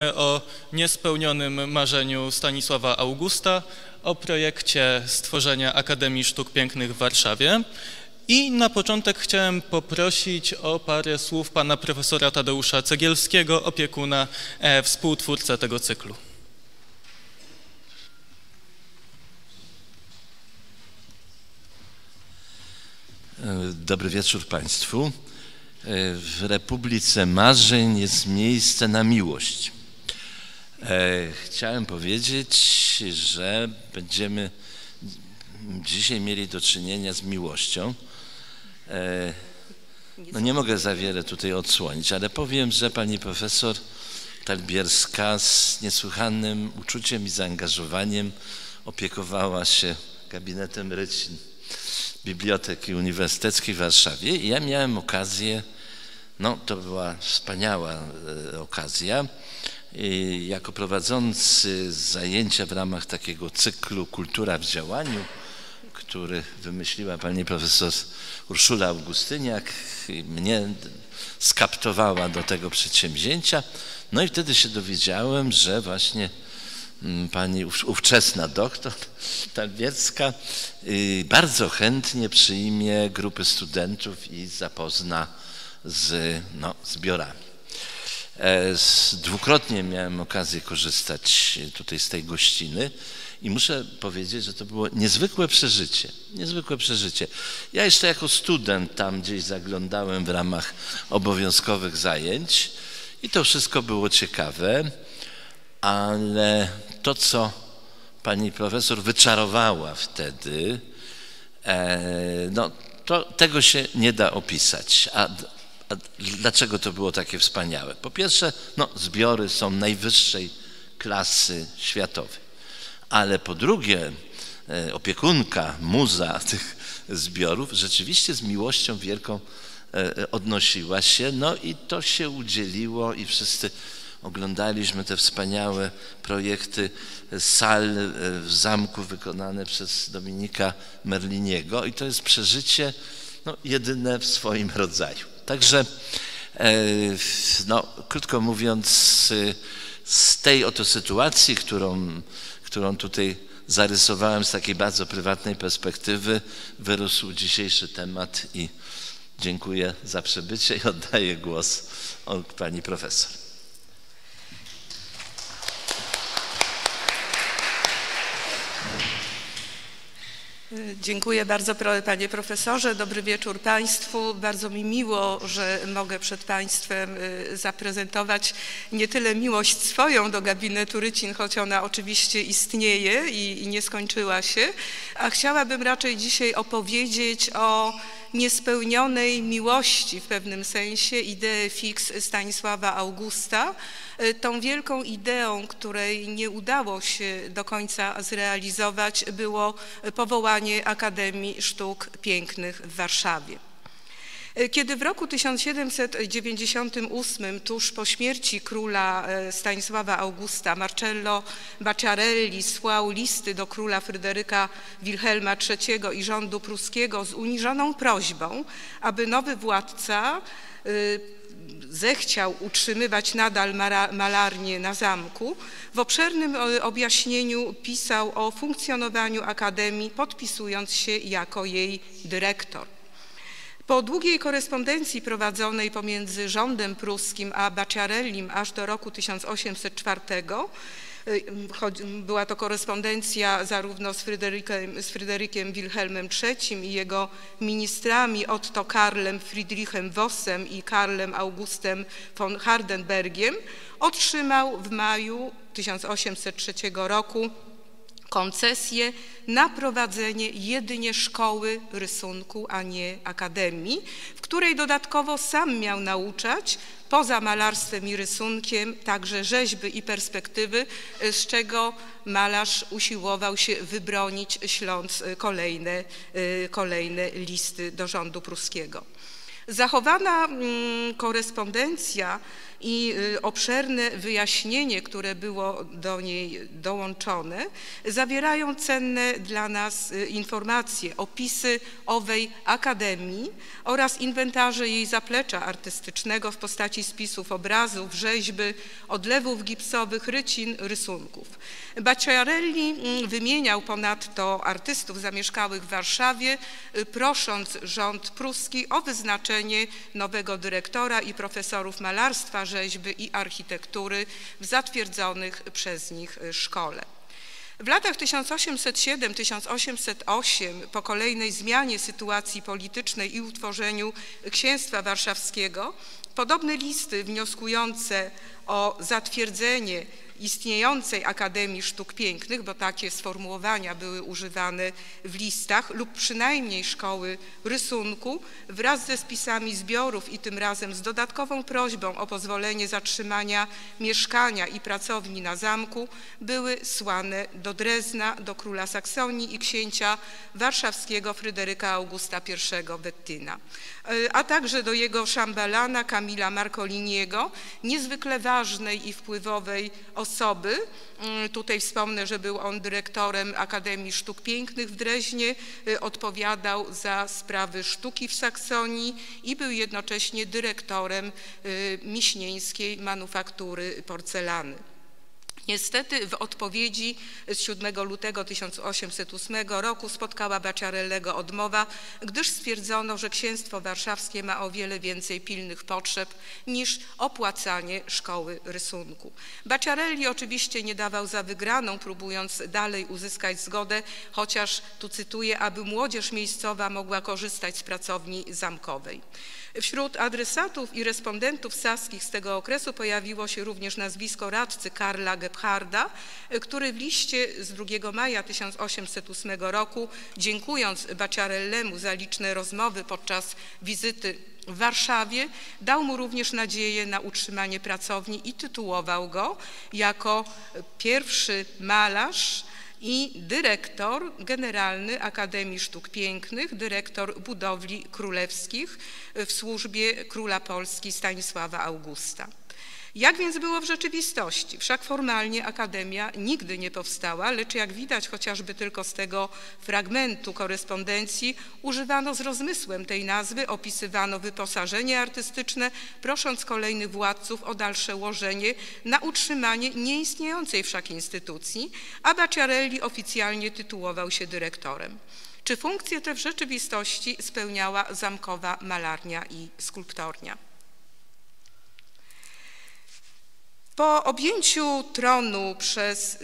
O niespełnionym marzeniu Stanisława Augusta, o projekcie stworzenia Akademii Sztuk Pięknych w Warszawie. I na początek chciałem poprosić o parę słów pana profesora Tadeusza Cegielskiego, opiekuna, współtwórcę tego cyklu. Dobry wieczór Państwu. W Republice Marzeń jest miejsce na miłość. Chciałem powiedzieć, że będziemy dzisiaj mieli do czynienia z miłością. No nie mogę za wiele tutaj odsłonić, ale powiem, że pani profesor Talbierska z niesłychanym uczuciem i zaangażowaniem opiekowała się gabinetem Rycin Biblioteki Uniwersyteckiej w Warszawie i ja miałem okazję, no to była wspaniała okazja, jako prowadzący zajęcia w ramach takiego cyklu Kultura w działaniu, który wymyśliła pani profesor Urszula Augustyniak i mnie skaptowała do tego przedsięwzięcia. No i wtedy się dowiedziałem, że właśnie pani ówczesna doktor Talbierska bardzo chętnie przyjmie grupy studentów i zapozna z zbiorami. Dwukrotnie miałem okazję korzystać tutaj z tej gościny i muszę powiedzieć, że to było niezwykłe przeżycie, niezwykłe przeżycie. Ja jeszcze jako student tam gdzieś zaglądałem w ramach obowiązkowych zajęć i to wszystko było ciekawe, ale to, co pani profesor wyczarowała wtedy, no tego się nie da opisać. A dlaczego to było takie wspaniałe? Po pierwsze, zbiory są najwyższej klasy światowej, ale po drugie, opiekunka, muza tych zbiorów rzeczywiście z miłością wielką odnosiła się, no i to się udzieliło i wszyscy oglądaliśmy te wspaniałe projekty sal w zamku wykonane przez Dominika Merliniego i to jest przeżycie jedyne w swoim rodzaju. Także, krótko mówiąc, z tej oto sytuacji, którą tutaj zarysowałem z takiej bardzo prywatnej perspektywy, wyrósł dzisiejszy temat i dziękuję za przybycie i oddaję głos pani profesor. Dziękuję bardzo panie profesorze, dobry wieczór Państwu. Bardzo mi miło, że mogę przed Państwem zaprezentować nie tyle miłość swoją do gabinetu Rycin, choć ona oczywiście istnieje i nie skończyła się, a chciałabym raczej dzisiaj opowiedzieć o niespełnionej miłości w pewnym sensie, idee fixe Stanisława Augusta, tą wielką ideą, której nie udało się do końca zrealizować, było powołanie Akademii Sztuk Pięknych w Warszawie. Kiedy w roku 1798, tuż po śmierci króla Stanisława Augusta, Marcello Bacciarelli słał listy do króla Fryderyka Wilhelma III i rządu pruskiego z uniżoną prośbą, aby nowy władca zechciał utrzymywać nadal malarnię na zamku, w obszernym objaśnieniu pisał o funkcjonowaniu Akademii, podpisując się jako jej dyrektor. Po długiej korespondencji prowadzonej pomiędzy rządem pruskim a Bacciarellim aż do roku 1804, była to korespondencja zarówno z Fryderykiem Wilhelmem III i jego ministrami Otto Karlem Friedrichem Vossem i Karlem Augustem von Hardenbergiem, otrzymał w maju 1803 roku koncesję na prowadzenie jedynie szkoły rysunku, a nie akademii, w której dodatkowo sam miał nauczać, poza malarstwem i rysunkiem, także rzeźby i perspektywy, z czego malarz usiłował się wybronić, śląc kolejne listy do rządu pruskiego. Zachowana korespondencja i obszerne wyjaśnienie, które było do niej dołączone, zawierają cenne dla nas informacje, opisy owej akademii oraz inwentarze jej zaplecza artystycznego w postaci spisów obrazów, rzeźby, odlewów gipsowych, rycin, rysunków. Bacciarelli wymieniał ponadto artystów zamieszkałych w Warszawie, prosząc rząd pruski o wyznaczenie nowego dyrektora i profesorów malarstwa, rzeźby i architektury w zatwierdzonych przez nich szkole. W latach 1807-1808, po kolejnej zmianie sytuacji politycznej i utworzeniu Księstwa Warszawskiego, podobne listy wnioskujące o zatwierdzenie istniejącej Akademii Sztuk Pięknych, bo takie sformułowania były używane w listach, lub przynajmniej Szkoły Rysunku, wraz ze spisami zbiorów i tym razem z dodatkową prośbą o pozwolenie zatrzymania mieszkania i pracowni na zamku, były słane do Drezna, do króla Saksonii i księcia warszawskiego Fryderyka Augusta I Wettyna, a także do jego szambelana Kamila Marcoliniego, niezwykle ważnej i wpływowej osoby. Tutaj wspomnę, że był on dyrektorem Akademii Sztuk Pięknych w Dreźnie, odpowiadał za sprawy sztuki w Saksonii i był jednocześnie dyrektorem miśnieńskiej manufaktury porcelany. Niestety w odpowiedzi z 7 lutego 1808 roku spotkała Bacciarellego odmowa, gdyż stwierdzono, że Księstwo Warszawskie ma o wiele więcej pilnych potrzeb niż opłacanie Szkoły Rysunku. Bacciarelli oczywiście nie dawał za wygraną, próbując dalej uzyskać zgodę, chociaż, tu cytuję, aby młodzież miejscowa mogła korzystać z pracowni zamkowej. Wśród adresatów i respondentów saskich z tego okresu pojawiło się również nazwisko radcy Karla Gebharda, który w liście z 2 maja 1808 roku, dziękując Bacciarellemu za liczne rozmowy podczas wizyty w Warszawie, dał mu również nadzieję na utrzymanie pracowni i tytułował go jako pierwszy malarz i dyrektor generalny Akademii Sztuk Pięknych, dyrektor budowli królewskich w służbie króla Polski Stanisława Augusta. Jak więc było w rzeczywistości? Wszak formalnie Akademia nigdy nie powstała, lecz jak widać chociażby tylko z tego fragmentu korespondencji, używano z rozmysłem tej nazwy, opisywano wyposażenie artystyczne, prosząc kolejnych władców o dalsze łożenie na utrzymanie nieistniejącej wszak instytucji, a Bacciarelli oficjalnie tytułował się dyrektorem. Czy funkcje te w rzeczywistości spełniała zamkowa malarnia i skulptornia? Po objęciu tronu przez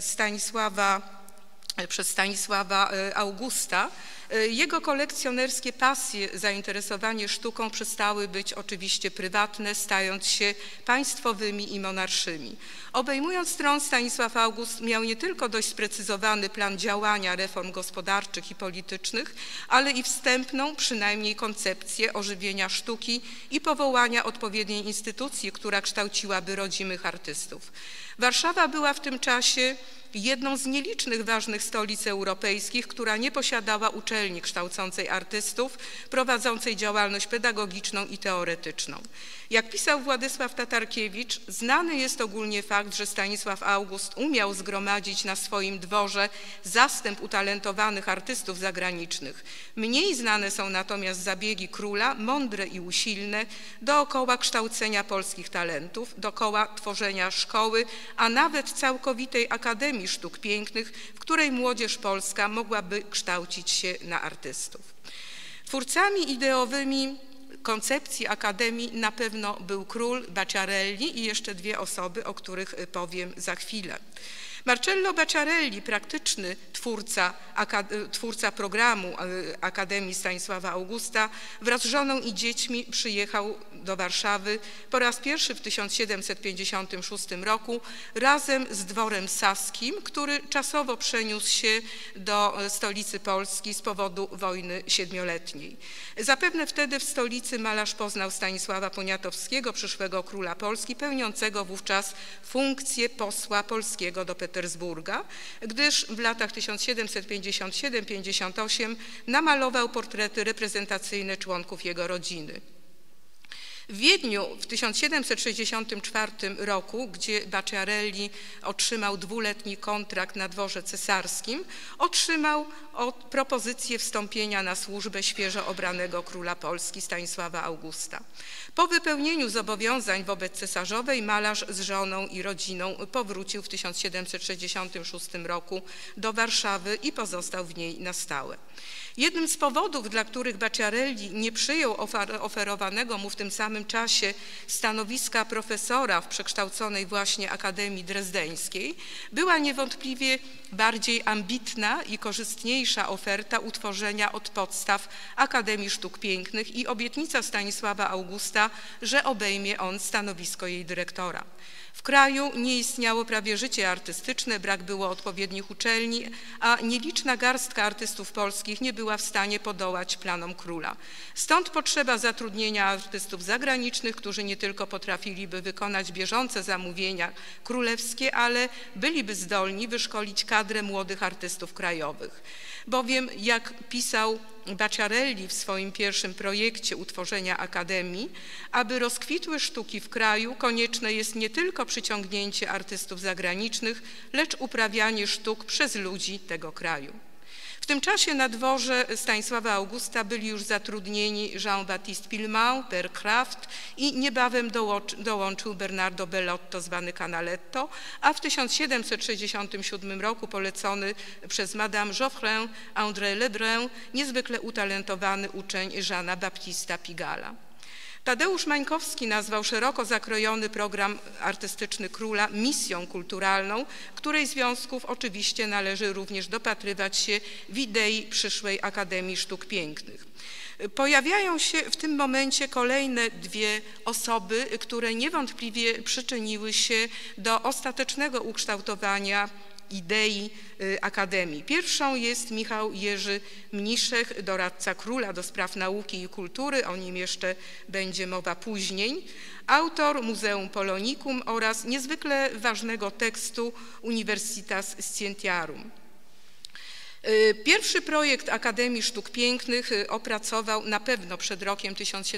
Stanisława Augusta jego kolekcjonerskie pasje, zainteresowanie sztuką przestały być oczywiście prywatne, stając się państwowymi i monarszymi. Obejmując tron, Stanisław August miał nie tylko dość sprecyzowany plan działania reform gospodarczych i politycznych, ale i wstępną, przynajmniej koncepcję ożywienia sztuki i powołania odpowiedniej instytucji, która kształciłaby rodzimych artystów. Warszawa była w tym czasie jedną z nielicznych ważnych stolic europejskich, która nie posiadała uczelni kształcącej artystów, prowadzącej działalność pedagogiczną i teoretyczną. Jak pisał Władysław Tatarkiewicz, znany jest ogólnie fakt, że Stanisław August umiał zgromadzić na swoim dworze zastęp utalentowanych artystów zagranicznych. Mniej znane są natomiast zabiegi króla, mądre i usilne, dookoła kształcenia polskich talentów, dookoła tworzenia szkoły, a nawet całkowitej Akademii Sztuk Pięknych, w której młodzież polska mogłaby kształcić się na artystów. Twórcami ideowymi koncepcji Akademii na pewno był król, Bacciarelli i jeszcze dwie osoby, o których powiem za chwilę. Marcello Bacciarelli, praktyczny twórca programu Akademii Stanisława Augusta, wraz z żoną i dziećmi przyjechał do Warszawy po raz pierwszy w 1756 roku razem z dworem saskim, który czasowo przeniósł się do stolicy Polski z powodu wojny siedmioletniej. Zapewne wtedy w stolicy malarz poznał Stanisława Poniatowskiego, przyszłego króla Polski, pełniącego wówczas funkcję posła polskiego do Petersburga, gdyż w latach 1757-58 namalował portrety reprezentacyjne członków jego rodziny. W Wiedniu w 1764 roku, gdzie Bacciarelli otrzymał dwuletni kontrakt na dworze cesarskim, otrzymał propozycję wstąpienia na służbę świeżo obranego króla Polski Stanisława Augusta. Po wypełnieniu zobowiązań wobec cesarzowej malarz z żoną i rodziną powrócił w 1766 roku do Warszawy i pozostał w niej na stałe. Jednym z powodów, dla których Bacciarelli nie przyjął oferowanego mu w tym samym czasie stanowiska profesora w przekształconej właśnie Akademii Drezdeńskiej, była niewątpliwie bardziej ambitna i korzystniejsza oferta utworzenia od podstaw Akademii Sztuk Pięknych i obietnica Stanisława Augusta, że obejmie on stanowisko jej dyrektora. W kraju nie istniało prawie życie artystyczne, brak było odpowiednich uczelni, a nieliczna garstka artystów polskich nie była w stanie podołać planom króla. Stąd potrzeba zatrudnienia artystów zagranicznych, którzy nie tylko potrafiliby wykonać bieżące zamówienia królewskie, ale byliby zdolni wyszkolić kadrę młodych artystów krajowych. Bowiem, jak pisał Bacciarelli w swoim pierwszym projekcie utworzenia Akademii, aby rozkwitły sztuki w kraju, konieczne jest nie tylko przyciągnięcie artystów zagranicznych, lecz uprawianie sztuk przez ludzi tego kraju. W tym czasie na dworze Stanisława Augusta byli już zatrudnieni Jean-Baptiste Pilmau, Père Kraft i niebawem dołączył Bernardo Bellotto, zwany Canaletto, a w 1767 roku polecony przez Madame Geoffrin André Lebrun, niezwykle utalentowany uczeń Jeana Baptista Pigala. Tadeusz Mańkowski nazwał szeroko zakrojony program artystyczny króla misją kulturalną, której związków oczywiście należy również dopatrywać się w idei przyszłej Akademii Sztuk Pięknych. Pojawiają się w tym momencie kolejne dwie osoby, które niewątpliwie przyczyniły się do ostatecznego ukształtowania idei Akademii. Pierwszą jest Michał Jerzy Mniszek, doradca króla do spraw nauki i kultury, o nim jeszcze będzie mowa później, autor Muzeum Polonicum oraz niezwykle ważnego tekstu Universitas Scientiarum. Pierwszy projekt Akademii Sztuk Pięknych opracował na pewno przed rokiem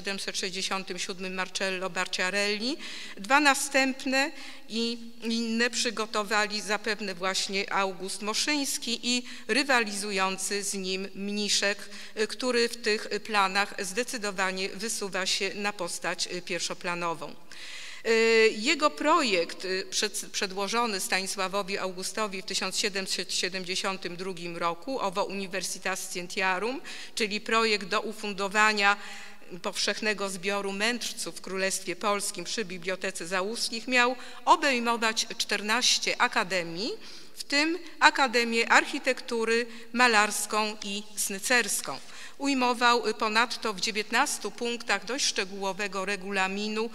1767 Marcello Bacciarelli. Dwa następne i inne przygotowali zapewne właśnie August Moszyński i rywalizujący z nim Mniszek, który w tych planach zdecydowanie wysuwa się na postać pierwszoplanową. Jego projekt przedłożony Stanisławowi Augustowi w 1772 roku, owo Universitas Scientiarum, czyli projekt do ufundowania powszechnego zbioru mędrców w Królestwie Polskim przy Bibliotece Załuskich, miał obejmować 14 akademii, w tym Akademię Architektury, Malarską i Snycerską. Ujmował ponadto w 19 punktach dość szczegółowego regulaminu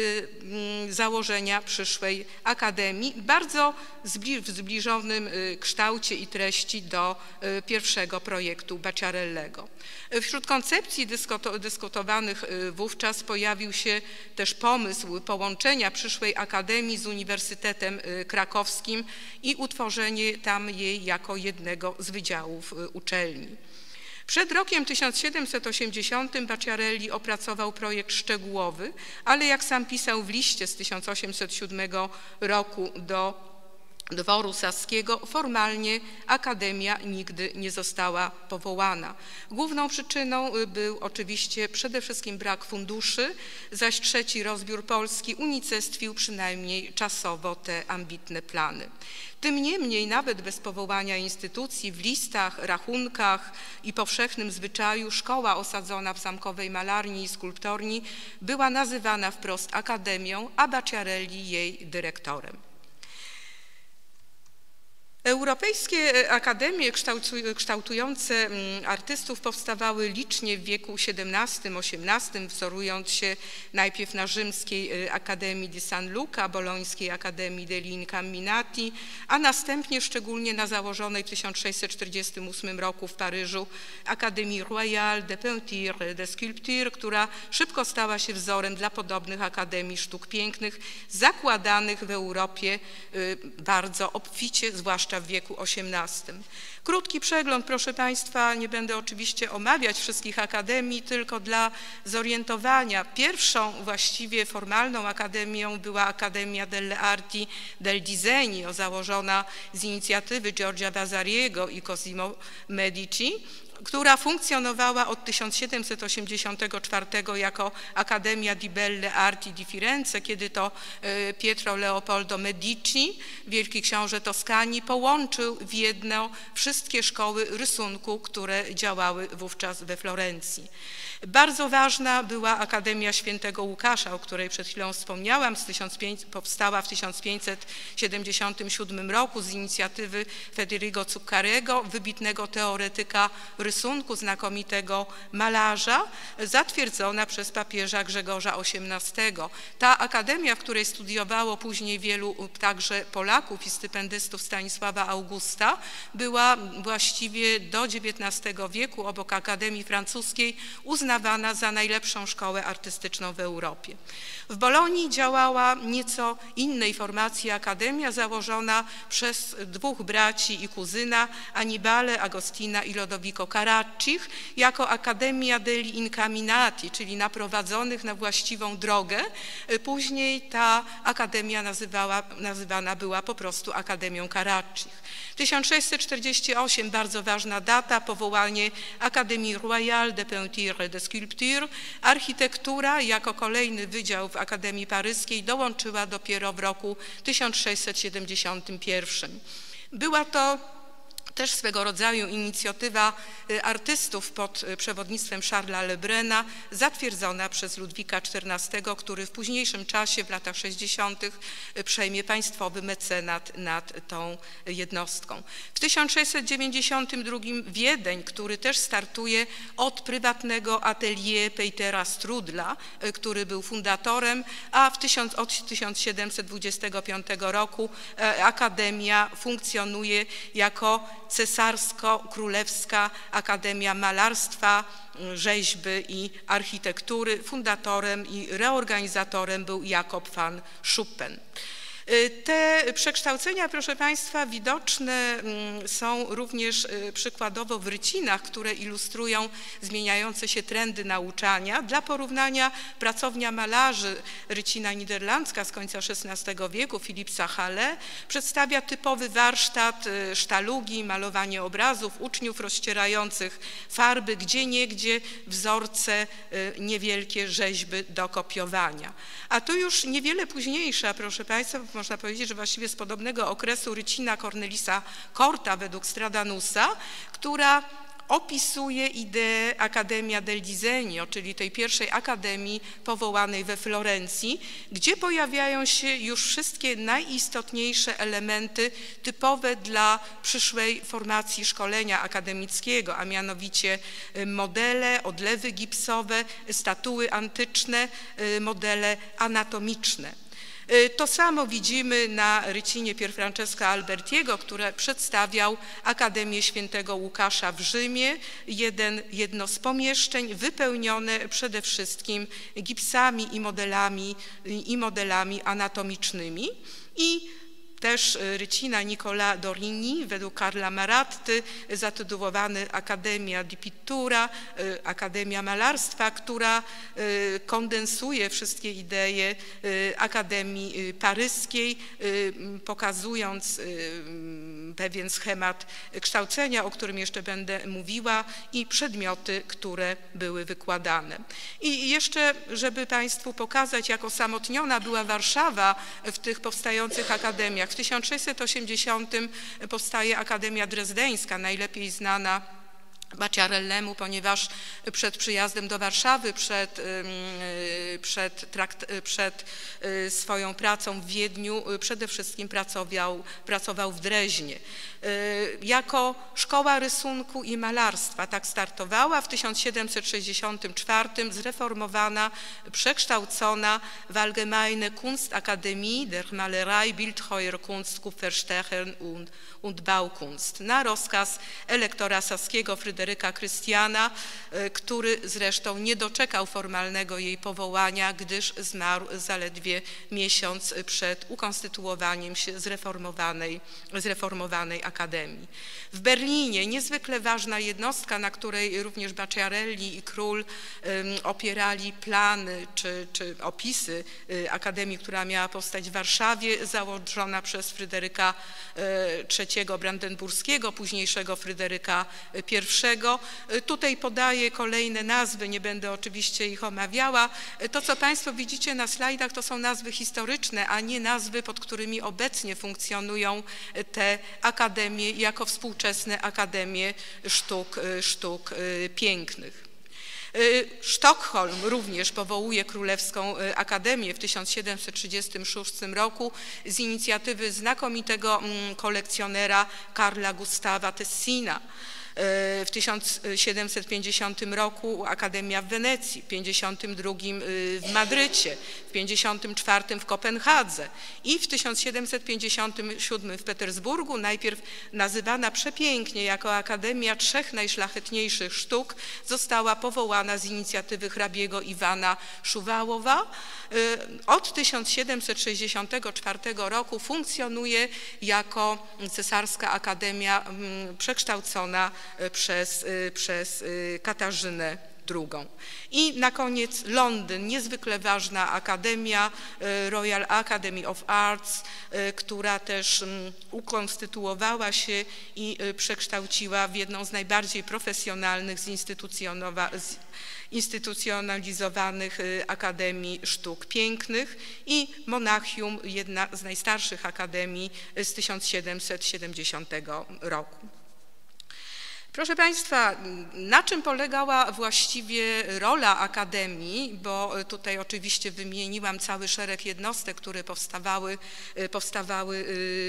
założenia przyszłej akademii, bardzo w zbliżonym kształcie i treści do pierwszego projektu Bacciarellego. Wśród koncepcji dyskutowanych wówczas pojawił się też pomysł połączenia przyszłej akademii z Uniwersytetem Krakowskim i utworzenie tam jej jako jednego z wydziałów uczelni. Przed rokiem 1780 Bacciarelli opracował projekt szczegółowy, ale jak sam pisał w liście z 1807 roku do dworu saskiego, formalnie akademia nigdy nie została powołana. Główną przyczyną był oczywiście przede wszystkim brak funduszy, zaś trzeci rozbiór Polski unicestwił przynajmniej czasowo te ambitne plany. Tym niemniej nawet bez powołania instytucji w listach, rachunkach i powszechnym zwyczaju szkoła osadzona w zamkowej malarni i skulptorni była nazywana wprost akademią, a Bacciarelli jej dyrektorem. Europejskie akademie kształtujące artystów powstawały licznie w wieku XVII-XVIII, wzorując się najpierw na rzymskiej Akademii di San Luca, bolońskiej Akademii degli Incamminati, a następnie szczególnie na założonej w 1648 roku w Paryżu Akademii Royale de Peinture et de Sculpture, która szybko stała się wzorem dla podobnych Akademii Sztuk Pięknych zakładanych w Europie bardzo obficie, zwłaszcza zwłaszcza w wieku XVIII. Krótki przegląd, proszę Państwa, nie będę oczywiście omawiać wszystkich akademii, tylko dla zorientowania. Pierwszą właściwie formalną akademią była Accademia delle Arti del Disegno, założona z inicjatywy Giorgia Vasariego i Cosimo Medici, która funkcjonowała od 1784 jako Accademia di Belle Arti di Firenze, kiedy to Pietro Leopoldo Medici, wielki książę Toskanii, połączył w jedno wszystkie szkoły rysunku, które działały wówczas we Florencji. Bardzo ważna była Akademia Świętego Łukasza, o której przed chwilą wspomniałam, powstała w 1577 roku z inicjatywy Federico Zuccariego, wybitnego teoretyka rysunku, znakomitego malarza, zatwierdzona przez papieża Grzegorza XVIII. Ta akademia, w której studiowało później wielu także Polaków i stypendystów Stanisława Augusta, była właściwie do XIX wieku obok Akademii Francuskiej uznawana za najlepszą szkołę artystyczną w Europie. W Bolonii działała nieco innej formacji akademia, założona przez dwóch braci i kuzyna, Annibale Agostina i Lodovico Caraccich, jako Accademia degli Incaminati, czyli naprowadzonych na właściwą drogę. Później ta akademia nazywana była po prostu Akademią Caraccich. 1648, bardzo ważna data, powołanie Académie Royale de Peinture et de Sculpture. Architektura jako kolejny wydział w Akademii Paryskiej dołączyła dopiero w roku 1671. Była to też swego rodzaju inicjatywa artystów pod przewodnictwem Charlesa Lebruna, zatwierdzona przez Ludwika XIV, który w późniejszym czasie, w latach 60. przejmie państwowy mecenat nad tą jednostką. W 1692 Wiedeń, który też startuje od prywatnego atelier Petera Strudla, który był fundatorem, a od 1725 roku akademia funkcjonuje jako Cesarsko-Królewska Akademia Malarstwa, Rzeźby i Architektury. Fundatorem i reorganizatorem był Jakob van Schuppen. Te przekształcenia, proszę Państwa, widoczne są również przykładowo w rycinach, które ilustrują zmieniające się trendy nauczania. Dla porównania pracownia malarzy rycina niderlandzka z końca XVI wieku, Philipsa Halle, przedstawia typowy warsztat sztalugi, malowanie obrazów, uczniów rozcierających farby, gdzieniegdzie wzorce, niewielkie rzeźby do kopiowania. A tu już niewiele późniejsza, proszę Państwa, można powiedzieć, że właściwie z podobnego okresu rycina Cornelisa Corta według Stradanusa, która opisuje ideę Accademia del Disegno, czyli tej pierwszej akademii powołanej we Florencji, gdzie pojawiają się już wszystkie najistotniejsze elementy typowe dla przyszłej formacji szkolenia akademickiego, a mianowicie modele, odlewy gipsowe, statuły antyczne, modele anatomiczne. To samo widzimy na rycinie Pierfrancesca Albertiego, który przedstawiał Akademię Świętego Łukasza w Rzymie, jedno z pomieszczeń wypełnione przede wszystkim gipsami i modelami anatomicznymi. I też rycina Nicola Dorini według Karla Maratty, zatytułowany Accademia di Pittura, Akademia Malarstwa, która kondensuje wszystkie idee Akademii Paryskiej, pokazując pewien schemat kształcenia, o którym jeszcze będę mówiła, i przedmioty, które były wykładane. I jeszcze, żeby Państwu pokazać, jak osamotniona była Warszawa w tych powstających akademiach. W 1680 powstaje Akademia Drezdeńska, najlepiej znana Maciarellemu, ponieważ przed przyjazdem do Warszawy, przed swoją pracą w Wiedniu przede wszystkim pracował w Dreźnie. Jako szkoła rysunku i malarstwa tak startowała, w 1764 zreformowana, przekształcona w Allgemeine Kunstakademie der Malerei, Bildhauerkunst, Kupferstechen und Baukunst na rozkaz elektora saskiego Fryderyka Fryderyka Krystiana, który zresztą nie doczekał formalnego jej powołania, gdyż zmarł zaledwie miesiąc przed ukonstytuowaniem się zreformowanej Akademii. W Berlinie niezwykle ważna jednostka, na której również Bacciarelli i Król opierali plany czy opisy Akademii, która miała powstać w Warszawie, założona przez Fryderyka III Brandenburskiego, późniejszego Fryderyka I. Tutaj podaję kolejne nazwy, nie będę oczywiście ich omawiała. To, co Państwo widzicie na slajdach, to są nazwy historyczne, a nie nazwy, pod którymi obecnie funkcjonują te akademie jako współczesne akademie sztuk pięknych. Sztokholm również powołuje Królewską Akademię w 1736 roku z inicjatywy znakomitego kolekcjonera Karla Gustawa Tessina. W 1750 roku Akademia w Wenecji, w 52 w Madrycie, w 54 w Kopenhadze i w 1757 w Petersburgu, najpierw nazywana przepięknie jako Akademia trzech najszlachetniejszych sztuk, została powołana z inicjatywy hrabiego Iwana Szuwałowa. Od 1764 roku funkcjonuje jako Cesarska Akademia przekształcona przez Katarzynę II. I na koniec Londyn, niezwykle ważna akademia, Royal Academy of Arts, która też ukonstytuowała się i przekształciła w jedną z najbardziej profesjonalnych, zinstytucjonalizowanych Akademii Sztuk Pięknych, i Monachium, jedna z najstarszych akademii z 1770 roku. Proszę Państwa, na czym polegała właściwie rola Akademii, bo tutaj oczywiście wymieniłam cały szereg jednostek, które powstawały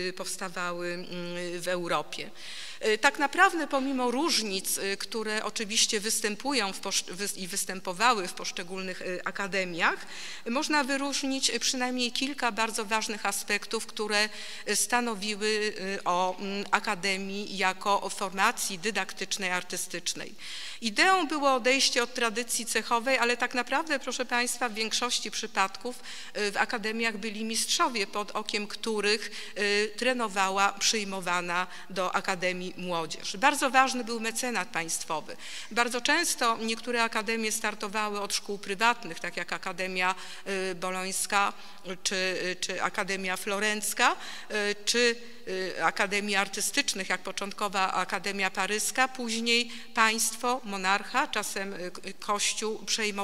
w Europie. Tak naprawdę pomimo różnic, które oczywiście występują i występowały w poszczególnych akademiach, można wyróżnić przynajmniej kilka bardzo ważnych aspektów, które stanowiły o Akademii jako o formacji dydaktycznej, artystycznej. Ideą było odejście od tradycji cechowej, ale tak naprawdę, proszę Państwa, w większości przypadków w akademiach byli mistrzowie, pod okiem których trenowała przyjmowana do Akademii młodzież. Bardzo ważny był mecenat państwowy. Bardzo często niektóre akademie startowały od szkół prywatnych, tak jak Akademia Bolońska czy Akademia Florencka, czy akademii artystycznych, jak początkowa Akademia Paryska. Później państwo, monarcha, czasem Kościół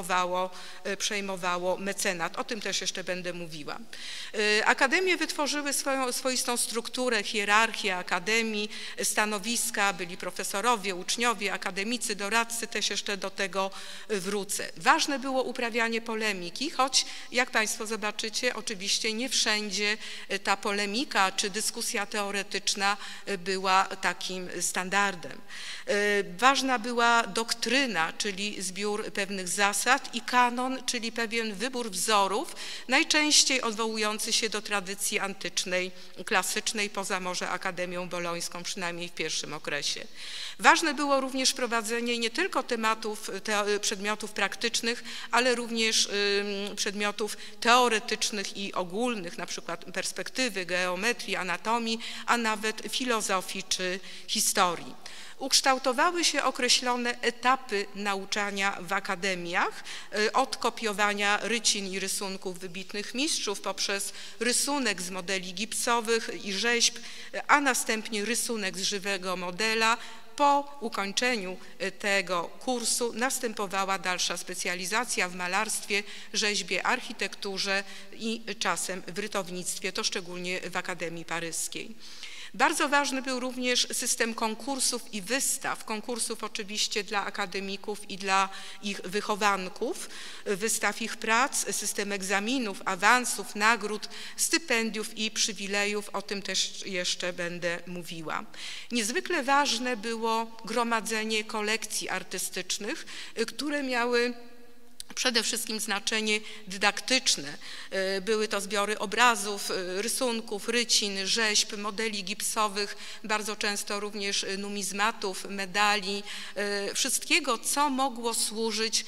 przejmowało mecenat. O tym też jeszcze będę mówiła. Akademie wytworzyły swoistą strukturę, hierarchię akademii, stanowiska, byli profesorowie, uczniowie, akademicy, doradcy, też jeszcze do tego wrócę. Ważne było uprawianie polemiki, choć jak Państwo zobaczycie, oczywiście nie wszędzie ta polemika czy dyskusja teoretyczna była takim standardem. Ważna była doktryna, czyli zbiór pewnych zasad, i kanon, czyli pewien wybór wzorów, najczęściej odwołujący się do tradycji antycznej, klasycznej, poza może Akademią Bolońską, przynajmniej w pierwszym okresie. Ważne było również wprowadzenie nie tylko przedmiotów praktycznych, ale również przedmiotów teoretycznych i ogólnych, na przykład perspektywy, geometrii, anatomii, a nawet filozofii czy historii. Ukształtowały się określone etapy nauczania w akademiach, od kopiowania rycin i rysunków wybitnych mistrzów poprzez rysunek z modeli gipsowych i rzeźb, a następnie rysunek z żywego modela. Po ukończeniu tego kursu następowała dalsza specjalizacja w malarstwie, rzeźbie, architekturze i czasem w rytownictwie, to szczególnie w Akademii Paryskiej. Bardzo ważny był również system konkursów i wystaw, konkursów oczywiście dla akademików i dla ich wychowanków, wystaw ich prac, system egzaminów, awansów, nagród, stypendiów i przywilejów, o tym też jeszcze będę mówiła. Niezwykle ważne było gromadzenie kolekcji artystycznych, które miały przede wszystkim znaczenie dydaktyczne. Były to zbiory obrazów, rysunków, rycin, rzeźb, modeli gipsowych, bardzo często również numizmatów, medali, wszystkiego, co mogło służyć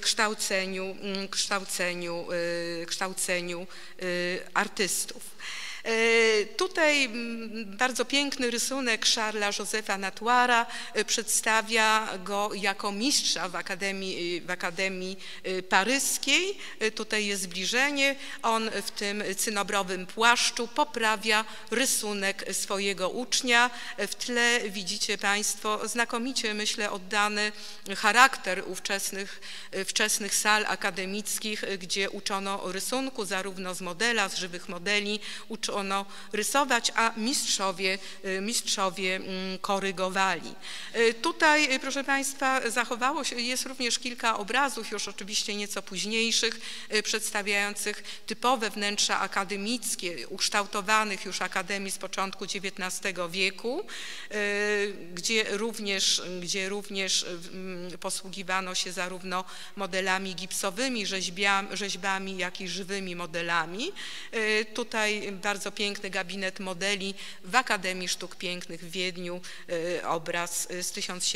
kształceniu artystów. Tutaj bardzo piękny rysunek Charlesa Josepha Natoira przedstawia go jako mistrza w Akademii Paryskiej. Tutaj jest zbliżenie. On w tym cynobrowym płaszczu poprawia rysunek swojego ucznia. W tle widzicie Państwo znakomicie, myślę, oddany charakter wczesnych sal akademickich, gdzie uczono rysunku zarówno z modela, z żywych modeli, uczono rysować, a mistrzowie korygowali. Tutaj, proszę Państwa, zachowało się, jest również kilka obrazów, już oczywiście nieco późniejszych, przedstawiających typowe wnętrza akademickie, ukształtowanych już akademii z początku XIX wieku, gdzie również posługiwano się zarówno modelami gipsowymi, rzeźbami, jak i żywymi modelami. Tutaj bardzo piękny gabinet modeli w Akademii Sztuk Pięknych w Wiedniu, obraz z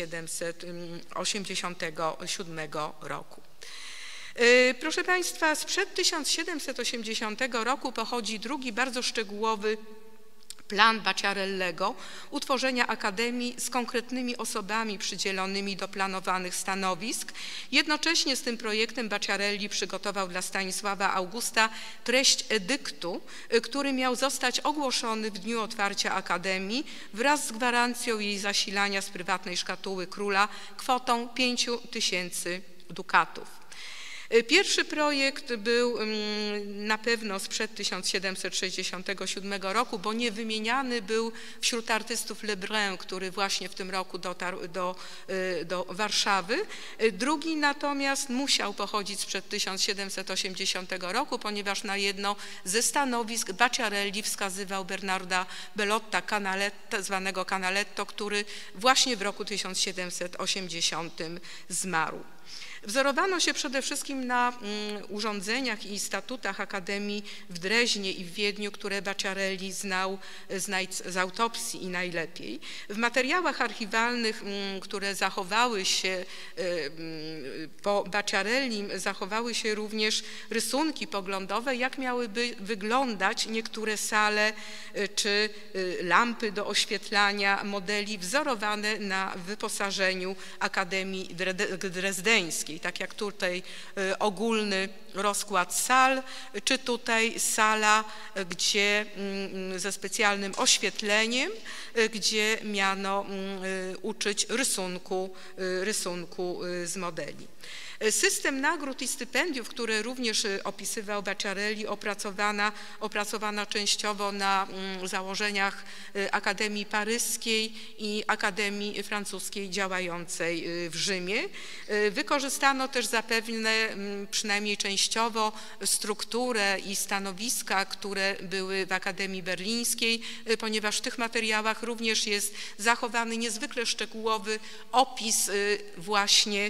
1787 roku. Proszę Państwa, sprzed 1780 roku pochodzi drugi bardzo szczegółowy plan Bacciarellego utworzenia akademii z konkretnymi osobami przydzielonymi do planowanych stanowisk. Jednocześnie z tym projektem Bacciarelli przygotował dla Stanisława Augusta treść edyktu, który miał zostać ogłoszony w dniu otwarcia akademii wraz z gwarancją jej zasilania z prywatnej szkatuły króla kwotą 5000 dukatów. Pierwszy projekt był na pewno sprzed 1767 roku, bo nie wymieniany był wśród artystów Lebrun, który właśnie w tym roku dotarł do Warszawy. Drugi natomiast musiał pochodzić sprzed 1780 roku, ponieważ na jedno ze stanowisk Bacciarelli wskazywał Bernarda Bellotta, zwanego Canaletto, który właśnie w roku 1780 zmarł. Wzorowano się przede wszystkim na urządzeniach i statutach Akademii w Dreźnie i w Wiedniu, które Bacciarelli znał z autopsji i najlepiej. W materiałach archiwalnych, które zachowały się po Bacciarellim, zachowały się również rysunki poglądowe, jak miałyby wyglądać niektóre sale czy lampy do oświetlania modeli wzorowane na wyposażeniu Akademii Drezdeńskiej. Tak jak tutaj ogólny rozkład sal, czy tutaj sala, gdzie ze specjalnym oświetleniem, gdzie miano uczyć rysunku z modeli. System nagród i stypendiów, które również opisywał Bacciarelli, opracowano częściowo na założeniach Akademii Paryskiej i Akademii Francuskiej działającej w Rzymie. Wykorzystano też zapewne, przynajmniej częściowo, strukturę i stanowiska, które były w Akademii Berlińskiej, ponieważ w tych materiałach również jest zachowany niezwykle szczegółowy opis właśnie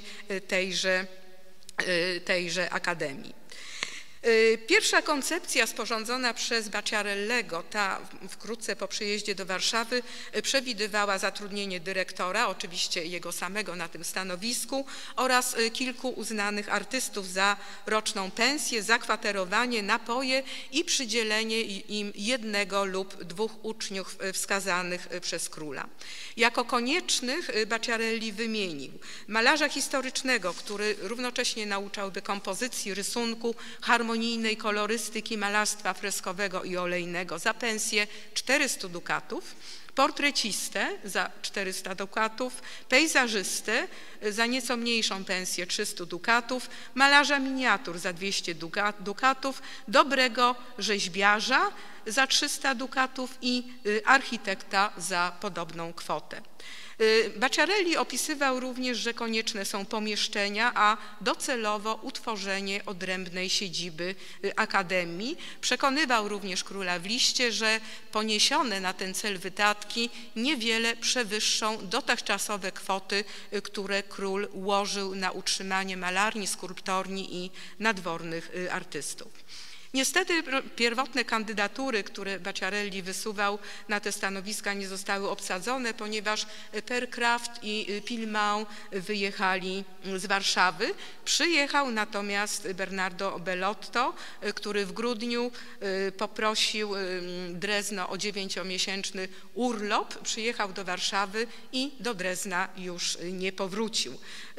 tejże akademii. Pierwsza koncepcja sporządzona przez Bacciarellego, ta wkrótce po przyjeździe do Warszawy, przewidywała zatrudnienie dyrektora, oczywiście jego samego na tym stanowisku, oraz kilku uznanych artystów za roczną pensję, zakwaterowanie, napoje i przydzielenie im 1 lub 2 uczniów wskazanych przez króla. Jako koniecznych Bacciarelli wymienił malarza historycznego, który równocześnie nauczałby kompozycji, rysunku, harmonijnej kolorystyki, malarstwa freskowego i olejnego za pensję 400 dukatów, portrecistę za 400 dukatów, pejzażystę za nieco mniejszą pensję 300 dukatów, malarza miniatur za 200 dukatów, dobrego rzeźbiarza za 300 dukatów i architekta za podobną kwotę. Bacciarelli opisywał również, że konieczne są pomieszczenia, a docelowo utworzenie odrębnej siedziby Akademii. Przekonywał również króla w liście, że poniesione na ten cel wydatki niewiele przewyższą dotychczasowe kwoty, które król ułożył na utrzymanie malarni, skulptorni i nadwornych artystów. Niestety pierwotne kandydatury, które Bacciarelli wysuwał na te stanowiska, nie zostały obsadzone, ponieważ Percraft i Pilmau wyjechali z Warszawy. Przyjechał natomiast Bernardo Bellotto, który w grudniu poprosił Drezno o 9-miesięczny urlop. Przyjechał do Warszawy i do Drezna już nie powrócił.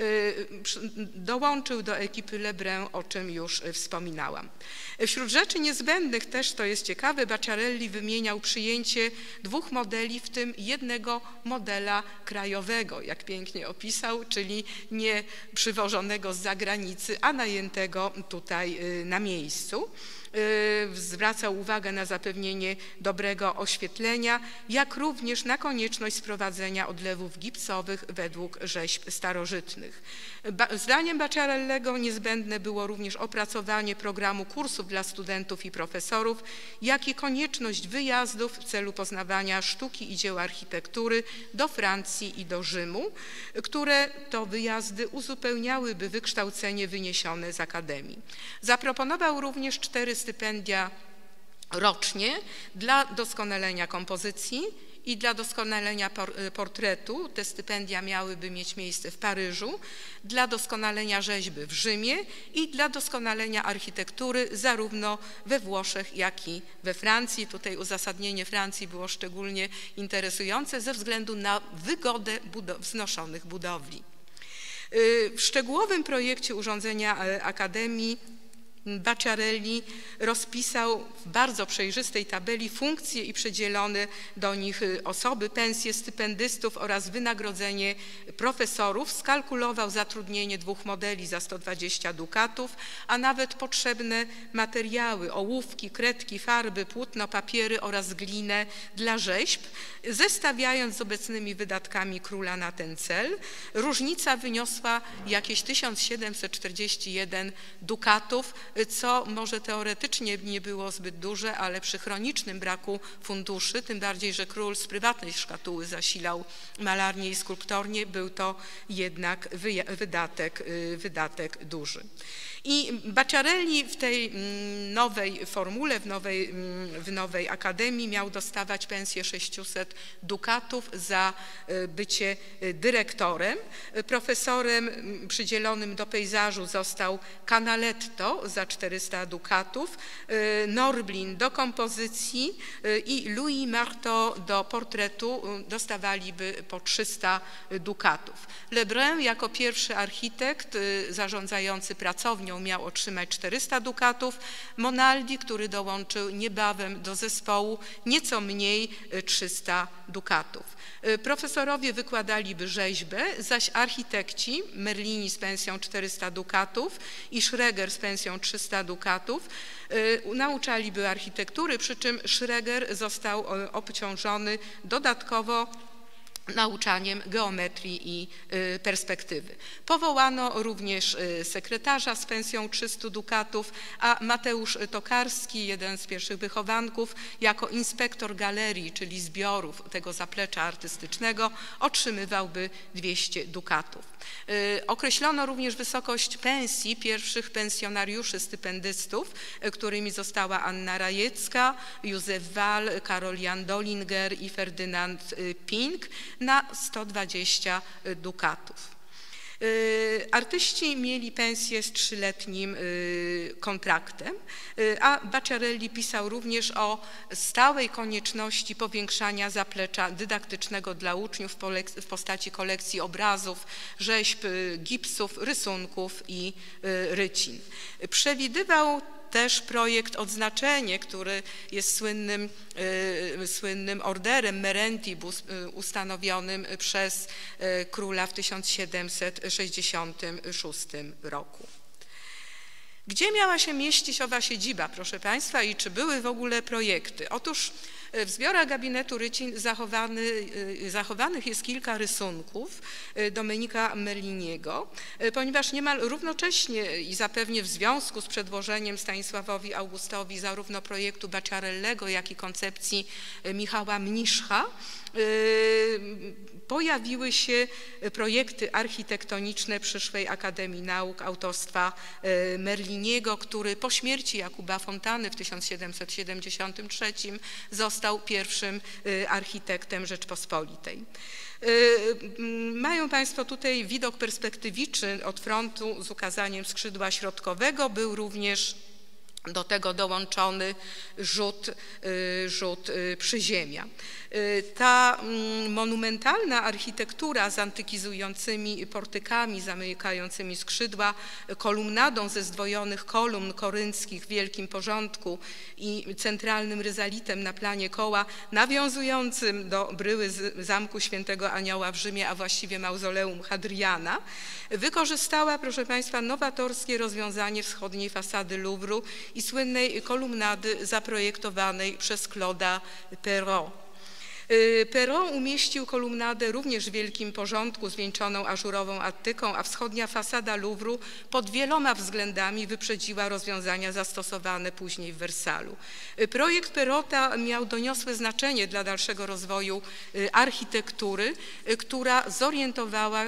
Dołączył do ekipy Lebrun, o czym już wspominałam. Wśród rzeczy niezbędnych też, to jest ciekawe, Bacciarelli wymieniał przyjęcie 2 modeli, w tym jednego modela krajowego, jak pięknie opisał, czyli nie przywożonego z zagranicy, a najętego tutaj na miejscu. Zwracał uwagę na zapewnienie dobrego oświetlenia, jak również na konieczność sprowadzenia odlewów gipsowych według rzeźb starożytnych. Zdaniem Bacciarellego niezbędne było również opracowanie programu kursów dla studentów i profesorów, jak i konieczność wyjazdów w celu poznawania sztuki i dzieł architektury do Francji i do Rzymu, które to wyjazdy uzupełniałyby wykształcenie wyniesione z Akademii. Zaproponował również 4 stypendia rocznie dla doskonalenia kompozycji i dla doskonalenia portretu. Te stypendia miałyby mieć miejsce w Paryżu, dla doskonalenia rzeźby w Rzymie i dla doskonalenia architektury zarówno we Włoszech, jak i we Francji. Tutaj uzasadnienie Francji było szczególnie interesujące ze względu na wygodę wznoszonych budowli. W szczegółowym projekcie urządzenia Akademii Bacciarelli rozpisał w bardzo przejrzystej tabeli funkcje i przydzielone do nich osoby, pensje stypendystów oraz wynagrodzenie profesorów. Skalkulował zatrudnienie 2 modeli za 120 dukatów, a nawet potrzebne materiały, ołówki, kredki, farby, płótno, papiery oraz glinę dla rzeźb, zestawiając z obecnymi wydatkami króla na ten cel. Różnica wyniosła jakieś 1741 dukatów, co może teoretycznie nie było zbyt duże, ale przy chronicznym braku funduszy, tym bardziej, że król z prywatnej szkatuły zasilał malarnię i skulptornię, był to jednak wydatek duży. I Bacciarelli w tej nowej formule, w nowej akademii miał dostawać pensję 600 dukatów za bycie dyrektorem. Profesorem przydzielonym do pejzażu został Canaletto za 400 dukatów, Norblin do kompozycji i Louis Marteau do portretu dostawaliby po 300 dukatów. Lebrun jako pierwszy architekt zarządzający pracownią miał otrzymać 400 dukatów, Monaldi, który dołączył niebawem do zespołu, nieco mniej 300 dukatów. Profesorowie wykładaliby rzeźbę, zaś architekci, Merlini z pensją 400 dukatów i Schreger z pensją 300 dukatów, nauczaliby architektury, przy czym Schreger został obciążony dodatkowo nauczaniem geometrii i perspektywy. Powołano również sekretarza z pensją 300 dukatów, a Mateusz Tokarski, jeden z pierwszych wychowanków, jako inspektor galerii, czyli zbiorów tego zaplecza artystycznego, otrzymywałby 200 dukatów. Określono również wysokość pensji pierwszych pensjonariuszy stypendystów, którymi została Anna Rajecka, Józef Wall, Karol Jan Dollinger i Ferdynand Pink, na 120 dukatów. Artyści mieli pensję z 3-letnim kontraktem, a Bacciarelli pisał również o stałej konieczności powiększania zaplecza dydaktycznego dla uczniów w postaci kolekcji obrazów, rzeźb, gipsów, rysunków i rycin. Przewidywał też projekt odznaczenie, który jest słynnym orderem Merentibus ustanowionym przez króla w 1766 roku. Gdzie miała się mieścić owa siedziba, proszę Państwa, i czy były w ogóle projekty? Otóż w zbiorach gabinetu Rycin zachowanych jest kilka rysunków Domenika Merliniego, ponieważ niemal równocześnie i zapewnie w związku z przedłożeniem Stanisławowi Augustowi zarówno projektu Bacciarellego, jak i koncepcji Michała Mniszcha, pojawiły się projekty architektoniczne przyszłej Akademii Nauk autorstwa Merliniego, który po śmierci Jakuba Fontany w 1773 został pierwszym architektem Rzeczpospolitej. Mają Państwo tutaj widok perspektywiczny od frontu z ukazaniem skrzydła środkowego. Był również do tego dołączony rzut przyziemia. Ta monumentalna architektura z antykizującymi portykami zamykającymi skrzydła, kolumnadą ze zdwojonych kolumn korynckich w wielkim porządku i centralnym ryzalitem na planie koła, nawiązującym do bryły zamku Świętego Anioła w Rzymie, a właściwie mauzoleum Hadriana, wykorzystała, proszę Państwa, nowatorskie rozwiązanie wschodniej fasady Luwru i słynnej kolumnady zaprojektowanej przez Claude'a Perrault. Perrault umieścił kolumnadę również w wielkim porządku zwieńczoną ażurową attyką, a wschodnia fasada Luwru pod wieloma względami wyprzedziła rozwiązania zastosowane później w Wersalu. Projekt Perraulta miał doniosłe znaczenie dla dalszego rozwoju architektury, która zorientowała,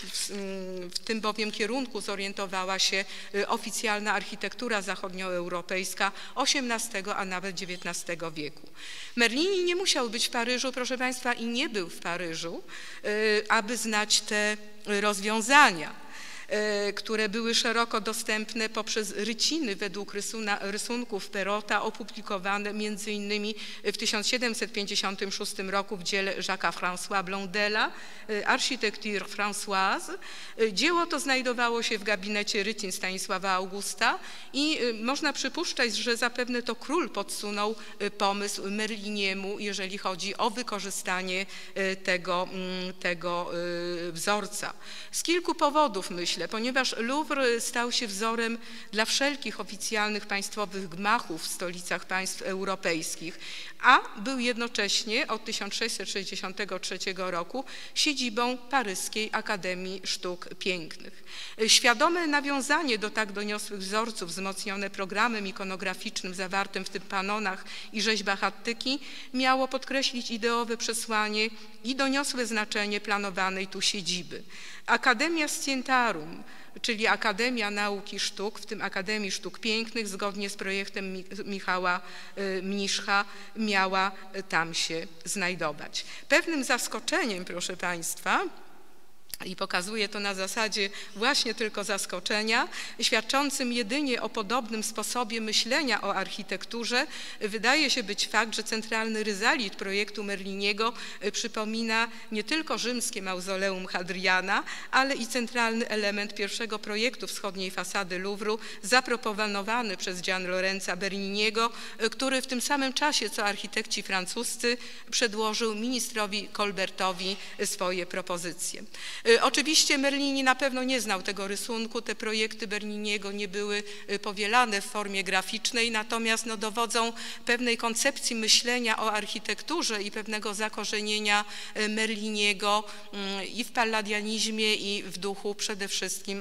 w tym bowiem kierunku zorientowała się oficjalna architektura zachodnioeuropejska XVIII, a nawet XIX wieku. Merlini nie musiał być w Paryżu, proszę Państwa, i nie był w Paryżu, aby znać te rozwiązania, które były szeroko dostępne poprzez ryciny według rysunków Perraulta opublikowane między innymi w 1756 roku w dziele Jacques'a François Blondela Architecture Françoise. Dzieło to znajdowało się w gabinecie Rycin Stanisława Augusta i można przypuszczać, że zapewne to król podsunął pomysł Merliniemu, jeżeli chodzi o wykorzystanie tego wzorca. Z kilku powodów, myślę, ponieważ Louvre stał się wzorem dla wszelkich oficjalnych państwowych gmachów w stolicach państw europejskich, a był jednocześnie od 1663 roku siedzibą Paryskiej Akademii Sztuk Pięknych. Świadome nawiązanie do tak doniosłych wzorców, wzmocnione programem ikonograficznym zawartym w tym panonach i rzeźbach attyki, miało podkreślić ideowe przesłanie i doniosłe znaczenie planowanej tu siedziby. Akademia Scientarum, czyli Akademia Nauki Sztuk, w tym Akademii Sztuk Pięknych, zgodnie z projektem Michała Mniszcha, miała tam się znajdować. Pewnym zaskoczeniem, proszę Państwa, i pokazuje to na zasadzie właśnie tylko zaskoczenia, świadczącym jedynie o podobnym sposobie myślenia o architekturze, wydaje się być fakt, że centralny ryzalit projektu Merliniego przypomina nie tylko rzymskie mauzoleum Hadriana, ale i centralny element pierwszego projektu wschodniej fasady Luwru, zaproponowany przez Gian Lorenza Berniniego, który w tym samym czasie co architekci francuscy przedłożył ministrowi Colbertowi swoje propozycje. Oczywiście Merlini na pewno nie znał tego rysunku, te projekty Berniniego nie były powielane w formie graficznej, natomiast dowodzą pewnej koncepcji myślenia o architekturze i pewnego zakorzenienia Merliniego i w palladianizmie, i w duchu przede wszystkim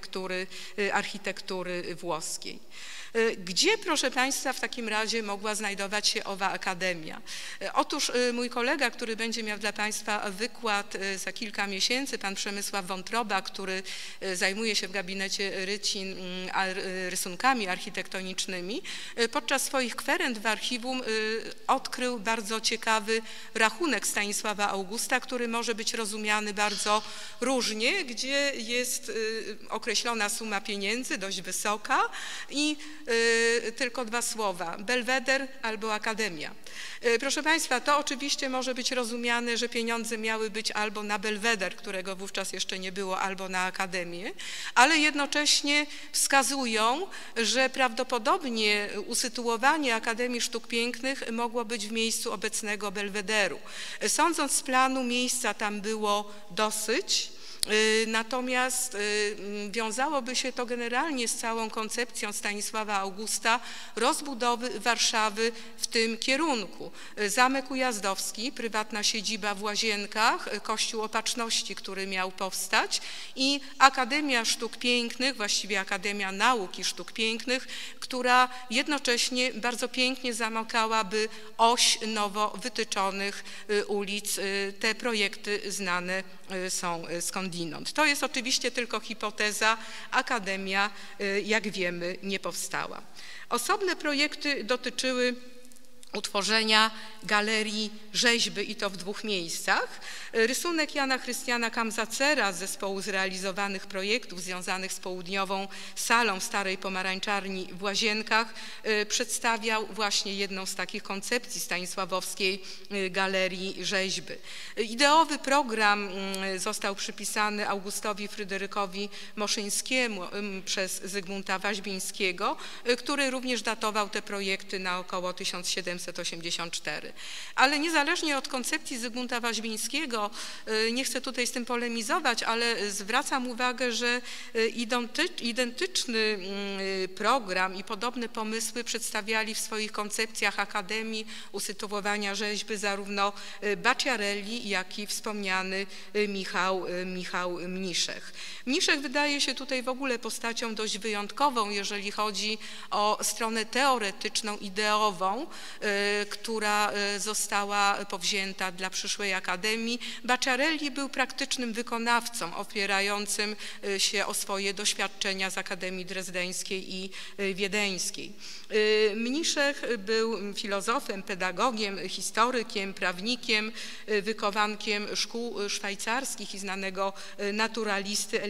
architektury włoskiej. Gdzie, proszę Państwa, w takim razie mogła znajdować się owa akademia? Otóż mój kolega, który będzie miał dla Państwa wykład za kilka miesięcy, pan Przemysław Wątroba, który zajmuje się w gabinecie Rycin rysunkami architektonicznymi, podczas swoich kwerend w archiwum odkrył bardzo ciekawy rachunek Stanisława Augusta, który może być rozumiany bardzo różnie, gdzie jest określona suma pieniędzy, dość wysoka, i tylko dwa słowa: Belweder albo Akademia. Proszę Państwa, to oczywiście może być rozumiane, że pieniądze miały być albo na Belweder, którego wówczas jeszcze nie było, albo na Akademię, ale jednocześnie wskazują, że prawdopodobnie usytuowanie Akademii Sztuk Pięknych mogło być w miejscu obecnego Belwederu. Sądząc z planu, miejsca tam było dosyć. Natomiast wiązałoby się to generalnie z całą koncepcją Stanisława Augusta rozbudowy Warszawy w tym kierunku. Zamek Ujazdowski, prywatna siedziba w Łazienkach, Kościół Opatrzności, który miał powstać, i Akademia Sztuk Pięknych, właściwie Akademia Nauk i Sztuk Pięknych, która jednocześnie bardzo pięknie zamykałaby oś nowo wytyczonych ulic. Te projekty znane są skądinąd. To jest oczywiście tylko hipoteza. Akademia, jak wiemy, nie powstała. Osobne projekty dotyczyły utworzenia galerii rzeźby, i to w 2 miejscach. Rysunek Jana Chrystiana Kamzacera z zespołu zrealizowanych projektów związanych z południową salą Starej Pomarańczarni w Łazienkach przedstawiał właśnie jedną z takich koncepcji stanisławowskiej galerii rzeźby. Ideowy program został przypisany Augustowi Fryderykowi Moszyńskiemu przez Zygmunta Waźbińskiego, który również datował te projekty na około 1784. Ale niezależnie od koncepcji Zygmunta Waźbińskiego, nie chcę tutaj z tym polemizować, ale zwracam uwagę, że identyczny program i podobne pomysły przedstawiali w swoich koncepcjach Akademii usytuowania rzeźby zarówno Bacciarelli, jak i wspomniany Michał Mniszek. Mniszek wydaje się tutaj w ogóle postacią dość wyjątkową, jeżeli chodzi o stronę teoretyczną, ideową, która została powzięta dla przyszłej Akademii. Bacciarelli był praktycznym wykonawcą, opierającym się o swoje doświadczenia z Akademii Drezdeńskiej i Wiedeńskiej. Mniszek był filozofem, pedagogiem, historykiem, prawnikiem, wychowankiem szkół szwajcarskich i znanego naturalisty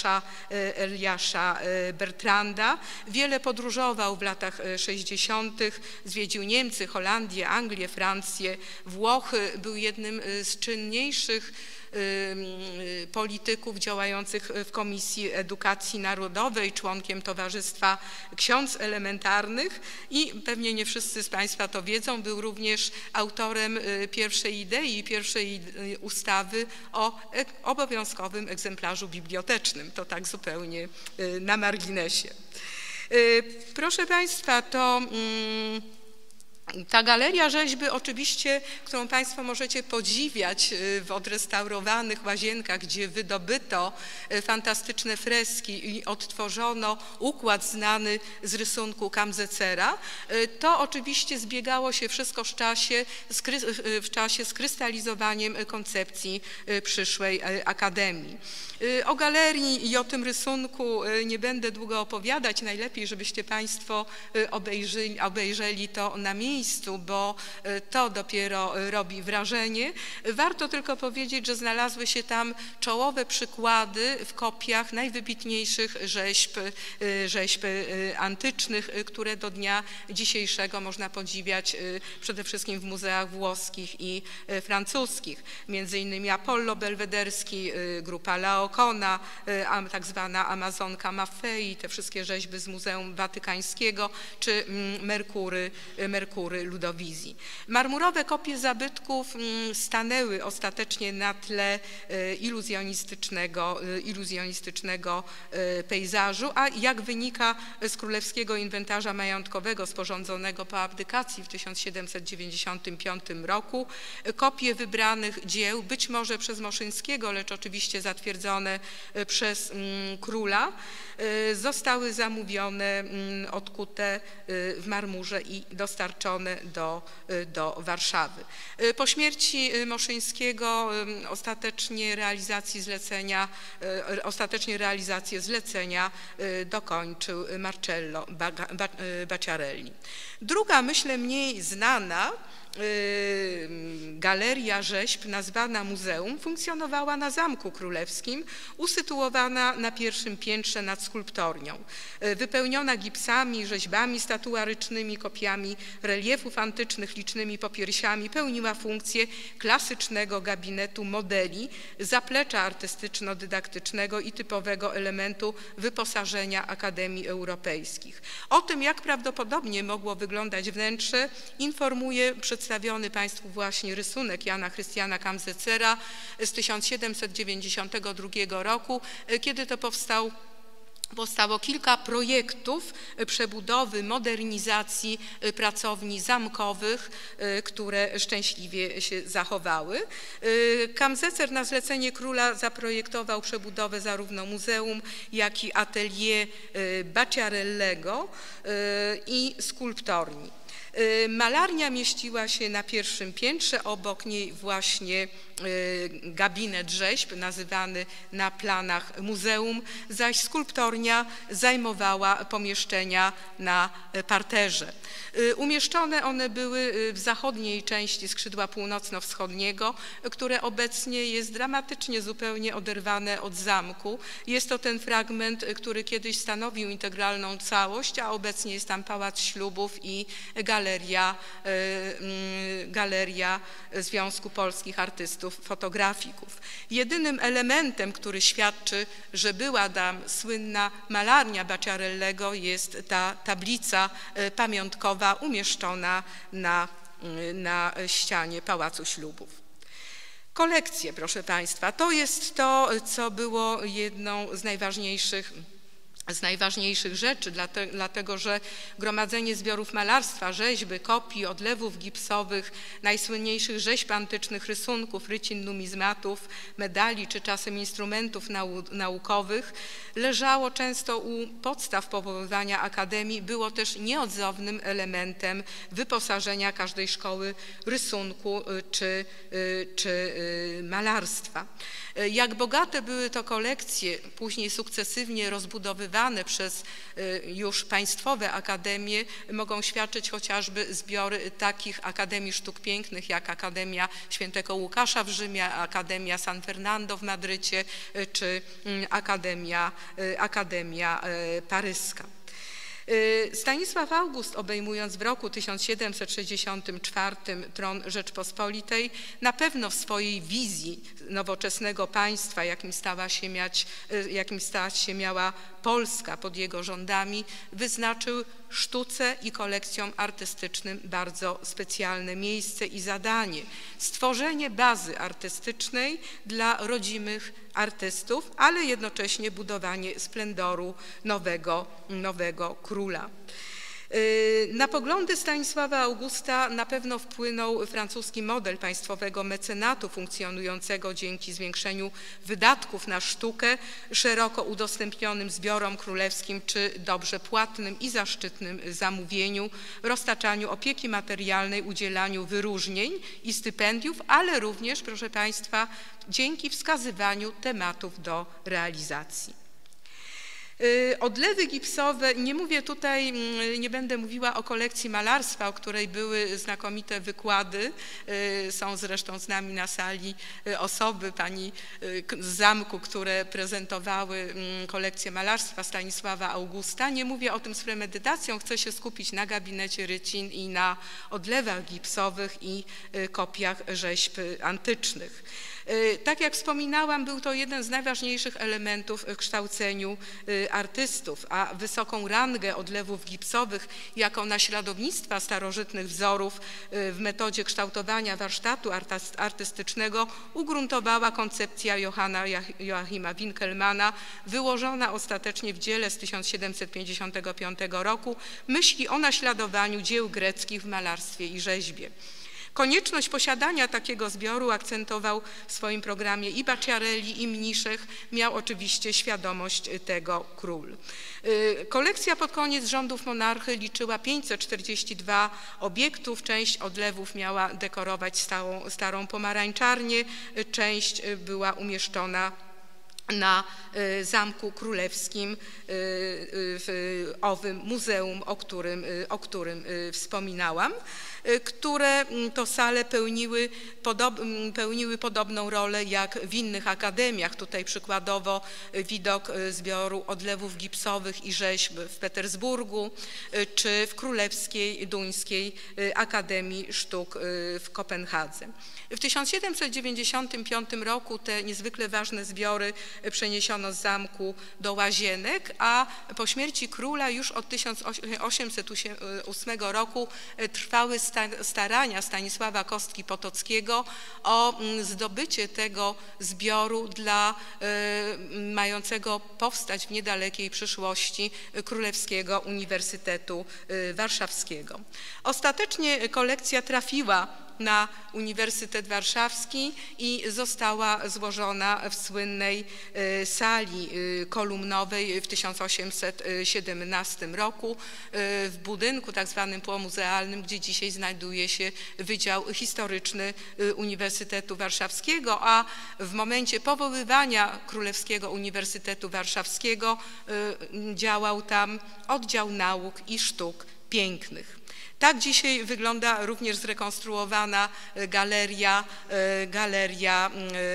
Eliasza Bertranda. Wiele podróżował w latach 60., zwiedził Niemcy, Holandię, Anglię, Francję, Włochy. Był jednym z czynniejszych polityków działających w Komisji Edukacji Narodowej, członkiem Towarzystwa Ksiądz Elementarnych i pewnie nie wszyscy z Państwa to wiedzą, był również autorem pierwszej idei i pierwszej ustawy o obowiązkowym egzemplarzu bibliotecznym. To tak zupełnie na marginesie. Proszę Państwa, ta galeria rzeźby oczywiście, którą Państwo możecie podziwiać w odrestaurowanych Łazienkach, gdzie wydobyto fantastyczne freski i odtworzono układ znany z rysunku Kamzecera, to oczywiście zbiegało się wszystko w czasie z krystalizowaniem koncepcji przyszłej Akademii. O galerii i o tym rysunku nie będę długo opowiadać. Najlepiej, żebyście Państwo obejrzeli to na miejscu, bo to dopiero robi wrażenie. Warto tylko powiedzieć, że znalazły się tam czołowe przykłady w kopiach najwybitniejszych rzeźb antycznych, które do dnia dzisiejszego można podziwiać przede wszystkim w muzeach włoskich i francuskich. Między innymi Apollo Belwederski, grupa Laokona, tak zwana Amazonka Maffei, te wszystkie rzeźby z Muzeum Watykańskiego, czy Merkury Ludowizji. Marmurowe kopie zabytków stanęły ostatecznie na tle iluzjonistycznego pejzażu, a jak wynika z Królewskiego Inwentarza Majątkowego sporządzonego po abdykacji w 1795 roku, kopie wybranych dzieł, być może przez Moszyńskiego, lecz oczywiście zatwierdzone przez króla, zostały zamówione, odkute w marmurze i dostarczone do Warszawy. Po śmierci Moszyńskiego ostatecznie realizację zlecenia dokończył Marcello Bacciarelli. Druga, myślę, mniej znana galeria rzeźb nazwana muzeum funkcjonowała na Zamku Królewskim, usytuowana na pierwszym piętrze nad skulptornią. Wypełniona gipsami, rzeźbami statuarycznymi, kopiami reliefów antycznych, licznymi popiersiami, pełniła funkcję klasycznego gabinetu modeli, zaplecza artystyczno-dydaktycznego i typowego elementu wyposażenia Akademii Europejskich. O tym, jak prawdopodobnie mogło wyglądać wnętrze, informuje przedstawienie przedstawiony Państwu właśnie rysunek Jana Chrystiana Kamzecera z 1792 roku, kiedy to powstało kilka projektów przebudowy, modernizacji pracowni zamkowych, które szczęśliwie się zachowały. Kamzecer na zlecenie króla zaprojektował przebudowę zarówno muzeum, jak i atelier Bacciarellego i skulptorni. Malarnia mieściła się na pierwszym piętrze, obok niej właśnie gabinet rzeźb nazywany na planach muzeum, zaś skulptornia zajmowała pomieszczenia na parterze. Umieszczone one były w zachodniej części skrzydła północno-wschodniego, które obecnie jest dramatycznie zupełnie oderwane od zamku. Jest to ten fragment, który kiedyś stanowił integralną całość, a obecnie jest tam Pałac Ślubów i Galeria Związku Polskich Artystów Fotografików. Jedynym elementem, który świadczy, że była tam słynna malarnia Bacciarellego, jest ta tablica pamiątkowa umieszczona na ścianie Pałacu Ślubów. Kolekcje, proszę Państwa, to jest to, co było jedną z najważniejszych rzeczy, dlatego że gromadzenie zbiorów malarstwa, rzeźby, kopii, odlewów gipsowych, najsłynniejszych rzeźb antycznych, rysunków, rycin, numizmatów, medali czy czasem instrumentów naukowych leżało często u podstaw powoływania akademii, było też nieodzownym elementem wyposażenia każdej szkoły rysunku czy malarstwa. Jak bogate były to kolekcje, później sukcesywnie rozbudowywane przez już państwowe akademie, mogą świadczyć chociażby zbiory takich akademii sztuk pięknych jak Akademia Świętego Łukasza w Rzymie, Akademia San Fernando w Madrycie czy Akademia Paryska. Stanisław August, obejmując w roku 1764 tron Rzeczpospolitej, na pewno w swojej wizji nowoczesnego państwa, jakim stała się miała Polska pod jego rządami, wyznaczył sztuce i kolekcjom artystycznym bardzo specjalne miejsce i zadanie. Stworzenie bazy artystycznej dla rodzimych artystów, ale jednocześnie budowanie splendoru nowego króla. Na poglądy Stanisława Augusta na pewno wpłynął francuski model państwowego mecenatu funkcjonującego dzięki zwiększeniu wydatków na sztukę, szeroko udostępnionym zbiorom królewskim czy dobrze płatnym i zaszczytnym zamówieniu, roztaczaniu opieki materialnej, udzielaniu wyróżnień i stypendiów, ale również, proszę Państwa, dzięki wskazywaniu tematów do realizacji. Odlewy gipsowe, nie będę mówiła o kolekcji malarstwa, o której były znakomite wykłady, są zresztą z nami na sali osoby, pani z zamku, które prezentowały kolekcję malarstwa Stanisława Augusta. Nie mówię o tym z premedytacją, chcę się skupić na gabinecie rycin i na odlewach gipsowych i kopiach rzeźb antycznych. Tak jak wspominałam, był to jeden z najważniejszych elementów w kształceniu artystów, a wysoką rangę odlewów gipsowych jako naśladownictwa starożytnych wzorów w metodzie kształtowania warsztatu artystycznego ugruntowała koncepcja Johanna Joachima Winckelmanna, wyłożona ostatecznie w dziele z 1755 roku, myśli o naśladowaniu dzieł greckich w malarstwie i rzeźbie. Konieczność posiadania takiego zbioru akcentował w swoim programie i Bacciarelli, i Mniszek, miał oczywiście świadomość tego król. Kolekcja pod koniec rządów monarchy liczyła 542 obiektów, część odlewów miała dekorować starą pomarańczarnię, część była umieszczona na Zamku Królewskim w owym muzeum, o którym wspominałam, które to sale pełniły podobną rolę jak w innych akademiach. Tutaj przykładowo widok zbioru odlewów gipsowych i rzeźb w Petersburgu czy w Królewskiej Duńskiej Akademii Sztuk w Kopenhadze. W 1795 roku te niezwykle ważne zbiory przeniesiono z zamku do Łazienek, a po śmierci króla już od 1808 roku trwały starania Stanisława Kostki-Potockiego o zdobycie tego zbioru dla mającego powstać w niedalekiej przyszłości Królewskiego Uniwersytetu Warszawskiego. Ostatecznie kolekcja trafiła na Uniwersytet Warszawski i została złożona w słynnej sali kolumnowej w 1817 roku w budynku tak zwanym pomuzealnym, gdzie dzisiaj znajduje się Wydział Historyczny Uniwersytetu Warszawskiego, a w momencie powoływania Królewskiego Uniwersytetu Warszawskiego działał tam Oddział Nauk i Sztuk Pięknych. Tak dzisiaj wygląda również zrekonstruowana galeria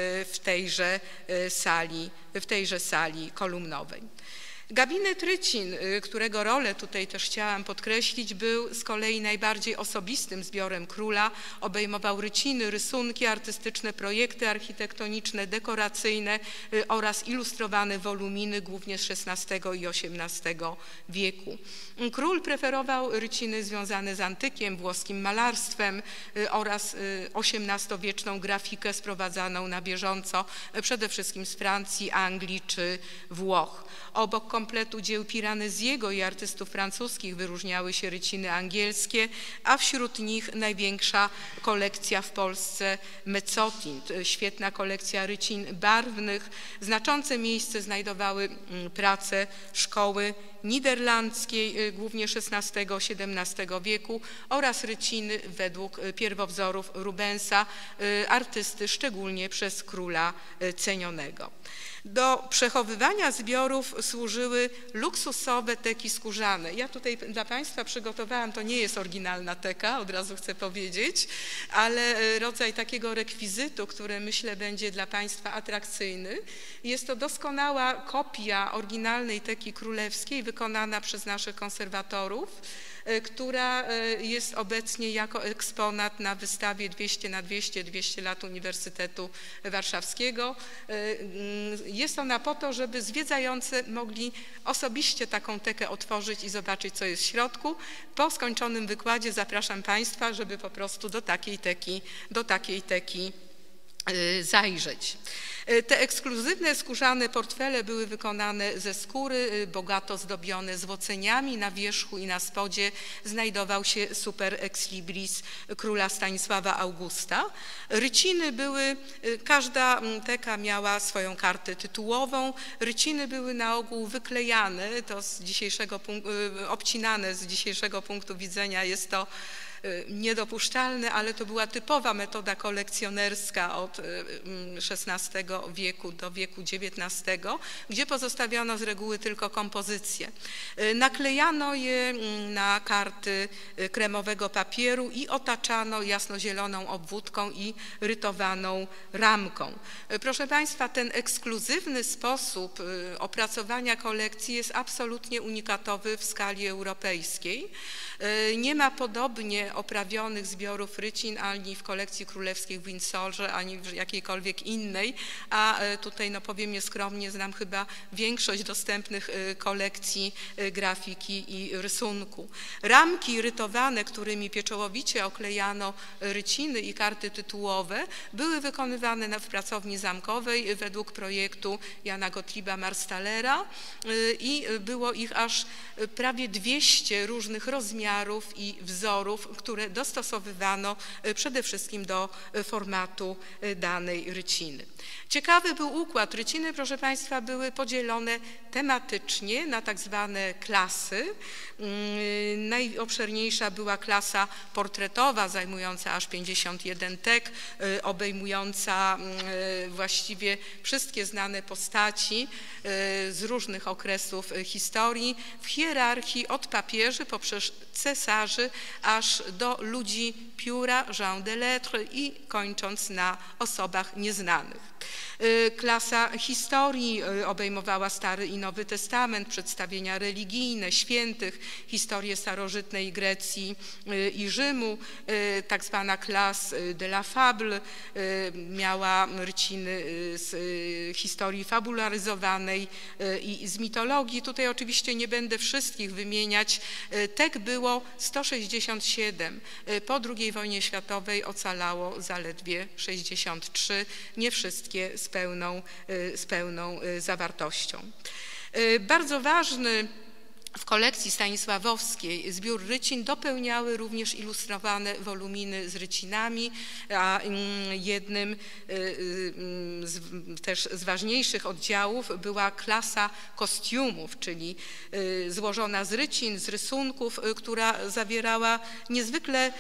w tejże sali kolumnowej. Gabinet Rycin, którego rolę tutaj też chciałam podkreślić, był z kolei najbardziej osobistym zbiorem króla. Obejmował ryciny, rysunki artystyczne, projekty architektoniczne, dekoracyjne oraz ilustrowane woluminy, głównie z XVI i XVIII wieku. Król preferował ryciny związane z antykiem, włoskim malarstwem oraz XVIII-wieczną grafikę sprowadzaną na bieżąco przede wszystkim z Francji, Anglii czy Włoch. Obok kompletu dzieł Piranesiego i artystów francuskich wyróżniały się ryciny angielskie, a wśród nich największa kolekcja w Polsce Mezzotint, świetna kolekcja rycin barwnych. Znaczące miejsce znajdowały prace szkoły niderlandzkiej, głównie XVI-XVII wieku oraz ryciny według pierwowzorów Rubensa, artysty szczególnie przez króla cenionego. Do przechowywania zbiorów służyły luksusowe teki skórzane. Ja tutaj dla Państwa przygotowałam, to nie jest oryginalna teka, od razu chcę powiedzieć, ale rodzaj takiego rekwizytu, który myślę będzie dla Państwa atrakcyjny. Jest to doskonała kopia oryginalnej teki królewskiej wykonana przez naszych konserwatorów, która jest obecnie jako eksponat na wystawie 200 lat Uniwersytetu Warszawskiego. Jest ona po to, żeby zwiedzający mogli osobiście taką tekę otworzyć i zobaczyć, co jest w środku. Po skończonym wykładzie zapraszam Państwa, żeby po prostu do takiej teki zajrzeć. Te ekskluzywne skórzane portfele były wykonane ze skóry, bogato zdobione złoceniami. Na wierzchu i na spodzie znajdował się super ex libris króla Stanisława Augusta. Ryciny były, każda teka miała swoją kartę tytułową. Ryciny były na ogół wyklejane, to obcinane z dzisiejszego punktu widzenia jest to niedopuszczalne, ale to była typowa metoda kolekcjonerska od XVI wieku do wieku XIX, gdzie pozostawiono z reguły tylko kompozycje. Naklejano je na karty kremowego papieru i otaczano jasnozieloną obwódką i rytowaną ramką. Proszę Państwa, ten ekskluzywny sposób opracowania kolekcji jest absolutnie unikatowy w skali europejskiej. Nie ma podobnie oprawionych zbiorów rycin ani w kolekcji królewskiej w Windsorze, ani w jakiejkolwiek innej, a tutaj no powiem nieskromnie, znam chyba większość dostępnych kolekcji grafiki i rysunku. Ramki rytowane, którymi pieczołowicie oklejano ryciny i karty tytułowe, były wykonywane w pracowni zamkowej według projektu Jana Gottlieba Marstalera i było ich aż prawie 200 różnych rozmiarów i wzorów, które dostosowywano przede wszystkim do formatu danej ryciny. Ciekawy był układ. Ryciny, proszę Państwa, były podzielone tematycznie na tak zwane klasy. Najobszerniejsza była klasa portretowa, zajmująca aż 51 tek, obejmująca właściwie wszystkie znane postaci z różnych okresów historii, w hierarchii od papieży poprzez cesarzy aż do ludzi pióra, gens de lettres i kończąc na osobach nieznanych. Klasa historii obejmowała Stary i Nowy Testament, przedstawienia religijne, świętych, historię starożytnej Grecji i Rzymu. Tak zwana classe de la fable miała ryciny z historii fabularyzowanej i z mitologii. Tutaj oczywiście nie będę wszystkich wymieniać. Tek było 167. Po II wojnie światowej ocalało zaledwie 63. Nie wszystkie z pełną zawartością. Bardzo ważny w kolekcji stanisławowskiej zbiór rycin dopełniały również ilustrowane woluminy z rycinami, a jednym też z ważniejszych oddziałów była klasa kostiumów, czyli złożona z rycin, z rysunków, która zawierała niezwykle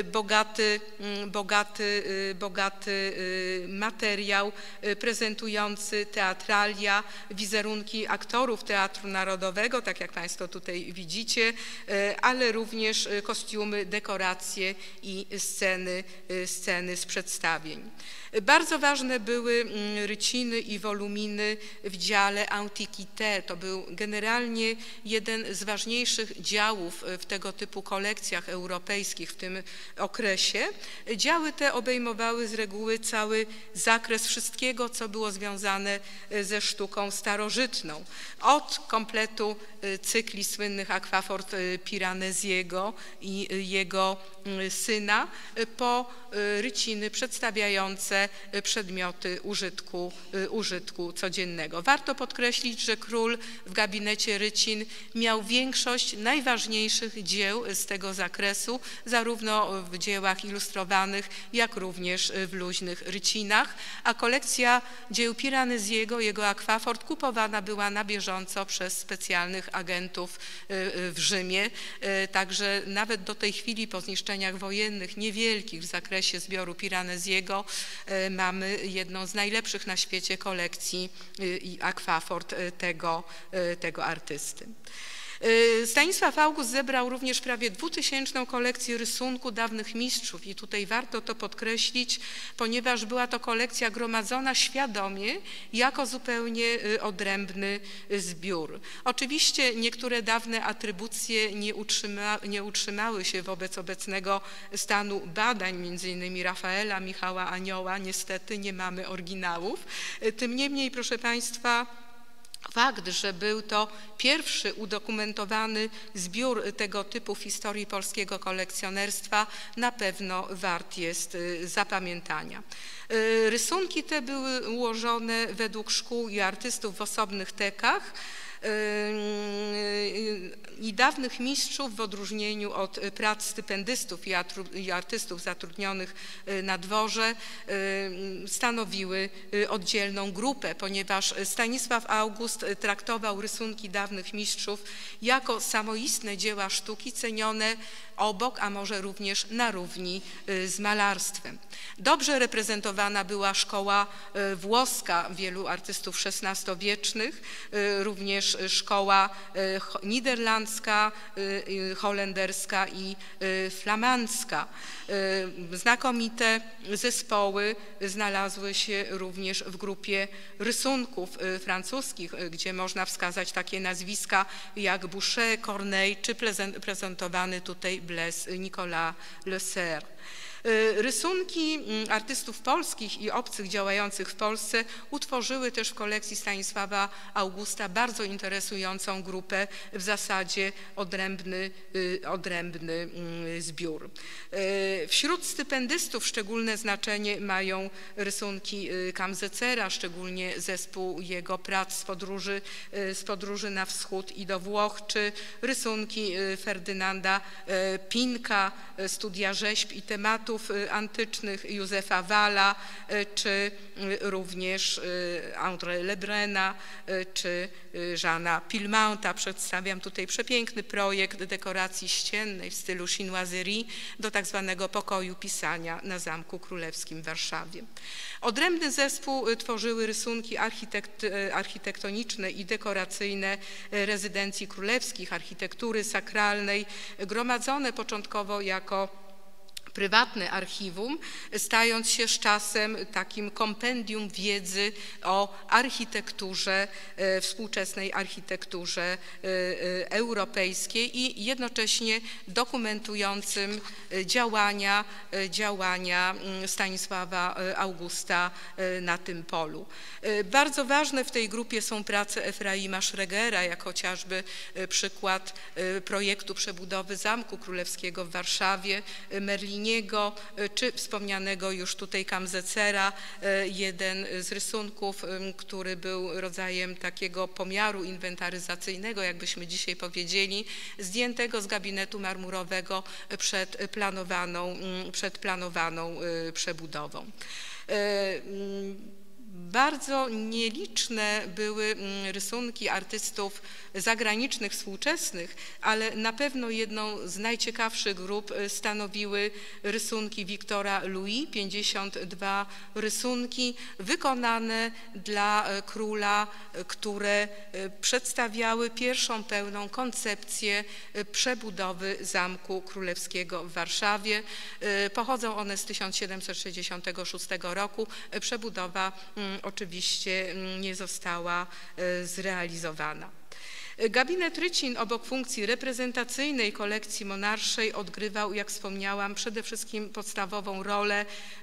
bogaty materiał prezentujący teatralia, wizerunki aktorów Teatru Narodowego, tak jak Państwo tutaj widzicie, ale również kostiumy, dekoracje i sceny z przedstawień. Bardzo ważne były ryciny i woluminy w dziale Antiquité. To był generalnie jeden z ważniejszych działów w tego typu kolekcjach europejskich w tym okresie. Działy te obejmowały z reguły cały zakres wszystkiego, co było związane ze sztuką starożytną. Od kompletu cykli słynnych akwafort Piranesiego i jego syna, po ryciny przedstawiające przedmioty użytku codziennego. Warto podkreślić, że król w gabinecie rycin miał większość najważniejszych dzieł z tego zakresu, zarówno w dziełach ilustrowanych, jak również w luźnych rycinach, a kolekcja dzieł Piranesiego, jego akwafort, kupowana była na bieżąco przez specjalnych agentów w Rzymie, także nawet do tej chwili po zniszczeniach wojennych, niewielkich w zakresie zbioru Piranesiego, mamy jedną z najlepszych na świecie kolekcji i akwafort tego artysty. Stanisław August zebrał również prawie 2000 kolekcję rysunku dawnych mistrzów i tutaj warto to podkreślić, ponieważ była to kolekcja gromadzona świadomie jako zupełnie odrębny zbiór. Oczywiście niektóre dawne atrybucje nie utrzymały się wobec obecnego stanu badań, między innymi Rafaela, Michała Anioła, niestety nie mamy oryginałów. Tym niemniej, proszę Państwa, fakt, że był to pierwszy udokumentowany zbiór tego typu w historii polskiego kolekcjonerstwa, na pewno wart jest zapamiętania. Rysunki te były ułożone według szkół i artystów w osobnych tekach i dawnych mistrzów w odróżnieniu od prac stypendystów i artystów zatrudnionych na dworze stanowiły oddzielną grupę, ponieważ Stanisław August traktował rysunki dawnych mistrzów jako samoistne dzieła sztuki cenione obok, a może również na równi z malarstwem. Dobrze reprezentowana była szkoła włoska wielu artystów XVI-wiecznych, również szkoła niderlandzka, holenderska i flamandzka. Znakomite zespoły znalazły się również w grupie rysunków francuskich, gdzie można wskazać takie nazwiska jak Boucher, Corneille czy prezentowany tutaj Blaise Nicolas Le Serre. Rysunki artystów polskich i obcych działających w Polsce utworzyły też w kolekcji Stanisława Augusta bardzo interesującą grupę, w zasadzie odrębny zbiór. Wśród stypendystów szczególne znaczenie mają rysunki Kamzecera, szczególnie zespół jego prac z podróży na wschód i do Włoch, czy rysunki Ferdynanda Pinka, studia rzeźb i tematów antycznych Józefa Walla, czy również André Lebruna, czy Jeana Pilmonta. Przedstawiam tutaj przepiękny projekt dekoracji ściennej w stylu chinoiserie do tak zwanego pokoju pisania na Zamku Królewskim w Warszawie. Odrębny zespół tworzyły rysunki architektoniczne i dekoracyjne rezydencji królewskich, architektury sakralnej, gromadzone początkowo jako prywatne archiwum, stając się z czasem takim kompendium wiedzy o architekturze, współczesnej architekturze europejskiej i jednocześnie dokumentującym działania Stanisława Augusta na tym polu. Bardzo ważne w tej grupie są prace Efraima Schregera, jak chociażby przykład projektu przebudowy Zamku Królewskiego w Warszawie, Merliniego, czy wspomnianego już tutaj Kamzecera, jeden z rysunków, który był rodzajem takiego pomiaru inwentaryzacyjnego, jakbyśmy dzisiaj powiedzieli, zdjętego z gabinetu marmurowego przed planowaną przebudową. Bardzo nieliczne były rysunki artystów zagranicznych, współczesnych, ale na pewno jedną z najciekawszych grup stanowiły rysunki Wiktora Louis, 52 rysunki wykonane dla króla, które przedstawiały pierwszą pełną koncepcję przebudowy Zamku Królewskiego w Warszawie. Pochodzą one z 1766 roku. Przebudowa oczywiście nie została zrealizowana. Gabinet Rycin obok funkcji reprezentacyjnej kolekcji monarszej odgrywał, jak wspomniałam, przede wszystkim podstawową rolę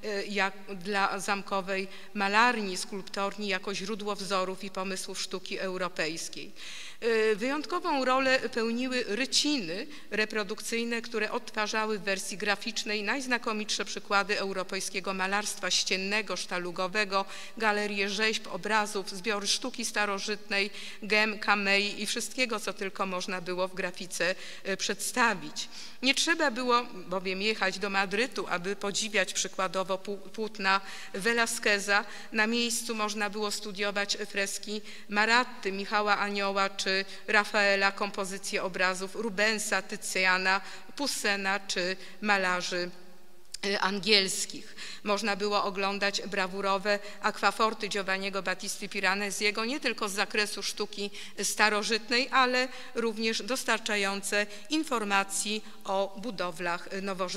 dla zamkowej malarni, skulptorni jako źródło wzorów i pomysłów sztuki europejskiej. Wyjątkową rolę pełniły ryciny reprodukcyjne, które odtwarzały w wersji graficznej najznakomitsze przykłady europejskiego malarstwa ściennego, sztalugowego, galerie rzeźb, obrazów, zbiory sztuki starożytnej, gem, kamei i wszystkiego, co tylko można było w grafice przedstawić. Nie trzeba było bowiem jechać do Madrytu, aby podziwiać przykładowo płótna Velasqueza. Na miejscu można było studiować freski Maratty, Michała Anioła czy Rafaela, kompozycje obrazów Rubensa, Tycjana, Poussena czy malarzy angielskich. Można było oglądać brawurowe akwaforty Giovanniego Battisty Piranesiego nie tylko z zakresu sztuki starożytnej, ale również dostarczające informacji o budowlach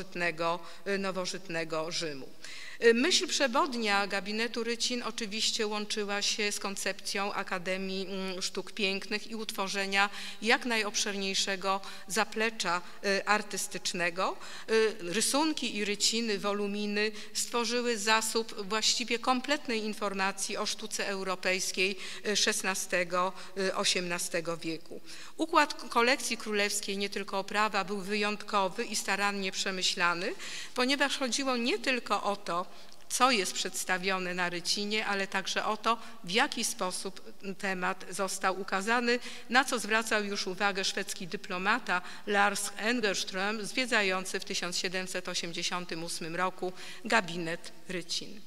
nowożytnego Rzymu. Myśl przewodnia gabinetu Rycin oczywiście łączyła się z koncepcją Akademii Sztuk Pięknych i utworzenia jak najobszerniejszego zaplecza artystycznego. Rysunki i ryciny, woluminy stworzyły zasób właściwie kompletnej informacji o sztuce europejskiej XVI-XVIII wieku. Układ kolekcji królewskiej, nie tylko oprawa, był wyjątkowy i starannie przemyślany, ponieważ chodziło nie tylko o to, co jest przedstawione na rycinie, ale także o to, w jaki sposób temat został ukazany, na co zwracał już uwagę szwedzki dyplomata Lars Engerström, zwiedzający w 1788 roku gabinet Rycin.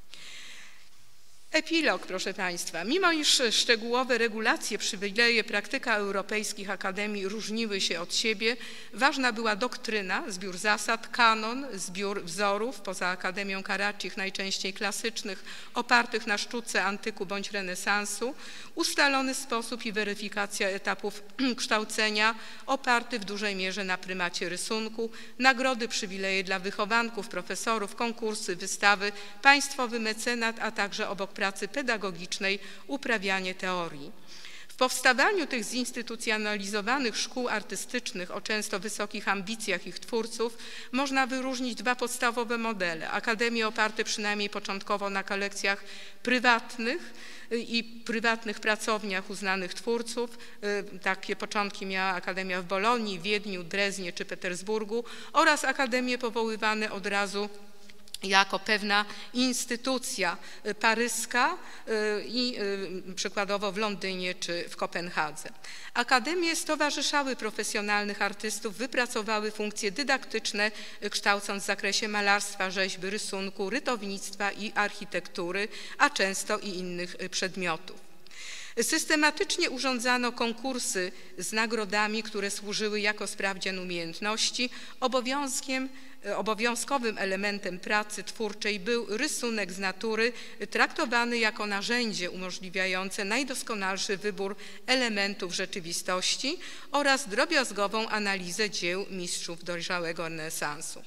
Epilog, proszę Państwa. Mimo iż szczegółowe regulacje, przywileje, praktyka europejskich akademii różniły się od siebie, ważna była doktryna, zbiór zasad, kanon, zbiór wzorów, poza Akademią Karaczich najczęściej klasycznych, opartych na sztuce antyku bądź renesansu, ustalony sposób i weryfikacja etapów kształcenia, oparty w dużej mierze na prymacie rysunku, nagrody, przywileje dla wychowanków, profesorów, konkursy, wystawy, państwowy mecenat, a także obok pracy pedagogicznej uprawianie teorii. W powstawaniu tych zinstytucjonalizowanych szkół artystycznych o często wysokich ambicjach ich twórców można wyróżnić dwa podstawowe modele. Akademie oparte przynajmniej początkowo na kolekcjach prywatnych i prywatnych pracowniach uznanych twórców. Takie początki miała Akademia w Bolonii, Wiedniu, Dreznie czy Petersburgu oraz akademie powoływane od razu jako pewna instytucja paryska i przykładowo w Londynie czy w Kopenhadze. Akademie stowarzyszały profesjonalnych artystów, wypracowały funkcje dydaktyczne, kształcąc w zakresie malarstwa, rzeźby, rysunku, rytownictwa i architektury, a często i innych przedmiotów. Systematycznie urządzano konkursy z nagrodami, które służyły jako sprawdzian umiejętności. Obowiązkowym elementem pracy twórczej był rysunek z natury, traktowany jako narzędzie umożliwiające najdoskonalszy wybór elementów rzeczywistości oraz drobiazgową analizę dzieł mistrzów dojrzałego renesansu.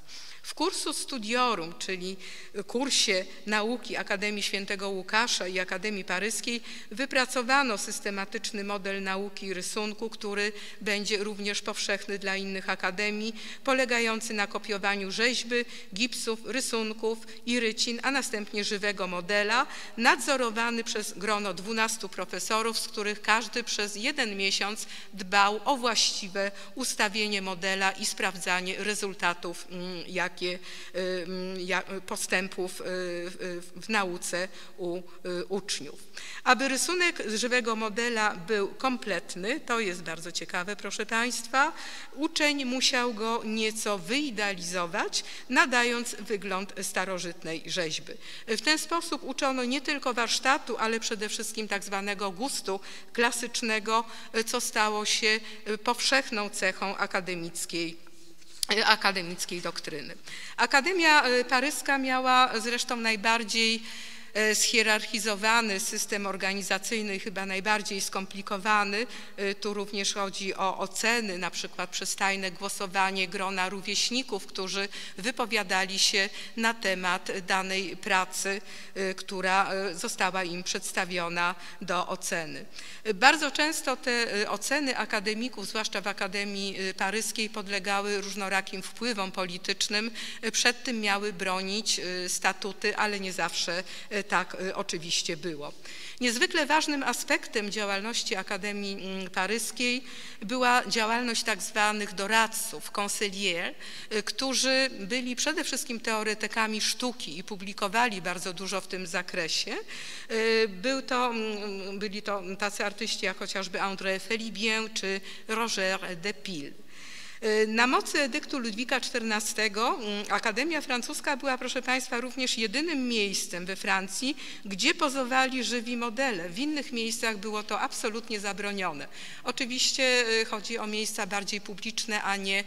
W kursu studiorum, czyli kursie nauki Akademii Świętego Łukasza i Akademii Paryskiej, wypracowano systematyczny model nauki i rysunku, który będzie również powszechny dla innych akademii, polegający na kopiowaniu rzeźby, gipsów, rysunków i rycin, a następnie żywego modela, nadzorowany przez grono 12 profesorów, z których każdy przez 1 miesiąc dbał o właściwe ustawienie modela i sprawdzanie rezultatów, postępów w nauce u uczniów. Aby rysunek żywego modela był kompletny, to jest bardzo ciekawe, proszę Państwa, uczeń musiał go nieco wyidealizować, nadając wygląd starożytnej rzeźby. W ten sposób uczono nie tylko warsztatu, ale przede wszystkim tak zwanego gustu klasycznego, co stało się powszechną cechą akademickiej doktryny. Akademia Paryska miała zresztą najbardziej schierarchizowany system organizacyjny i chyba najbardziej skomplikowany. Tu również chodzi o oceny, na przykład przez tajne głosowanie grona rówieśników, którzy wypowiadali się na temat danej pracy, która została im przedstawiona do oceny. Bardzo często te oceny akademików, zwłaszcza w Akademii Paryskiej, podlegały różnorakim wpływom politycznym. Przed tym miały bronić statuty, ale nie zawsze tak oczywiście było. Niezwykle ważnym aspektem działalności Akademii Paryskiej była działalność tak zwanych doradców, conseillers, którzy byli przede wszystkim teoretykami sztuki i publikowali bardzo dużo w tym zakresie. Byli to tacy artyści jak chociażby André Félibien czy Roger Depille. Na mocy edyktu Ludwika XIV Akademia Francuska była, proszę Państwa, również jedynym miejscem we Francji, gdzie pozowali żywi modele. W innych miejscach było to absolutnie zabronione. Oczywiście chodzi o miejsca bardziej publiczne, a nie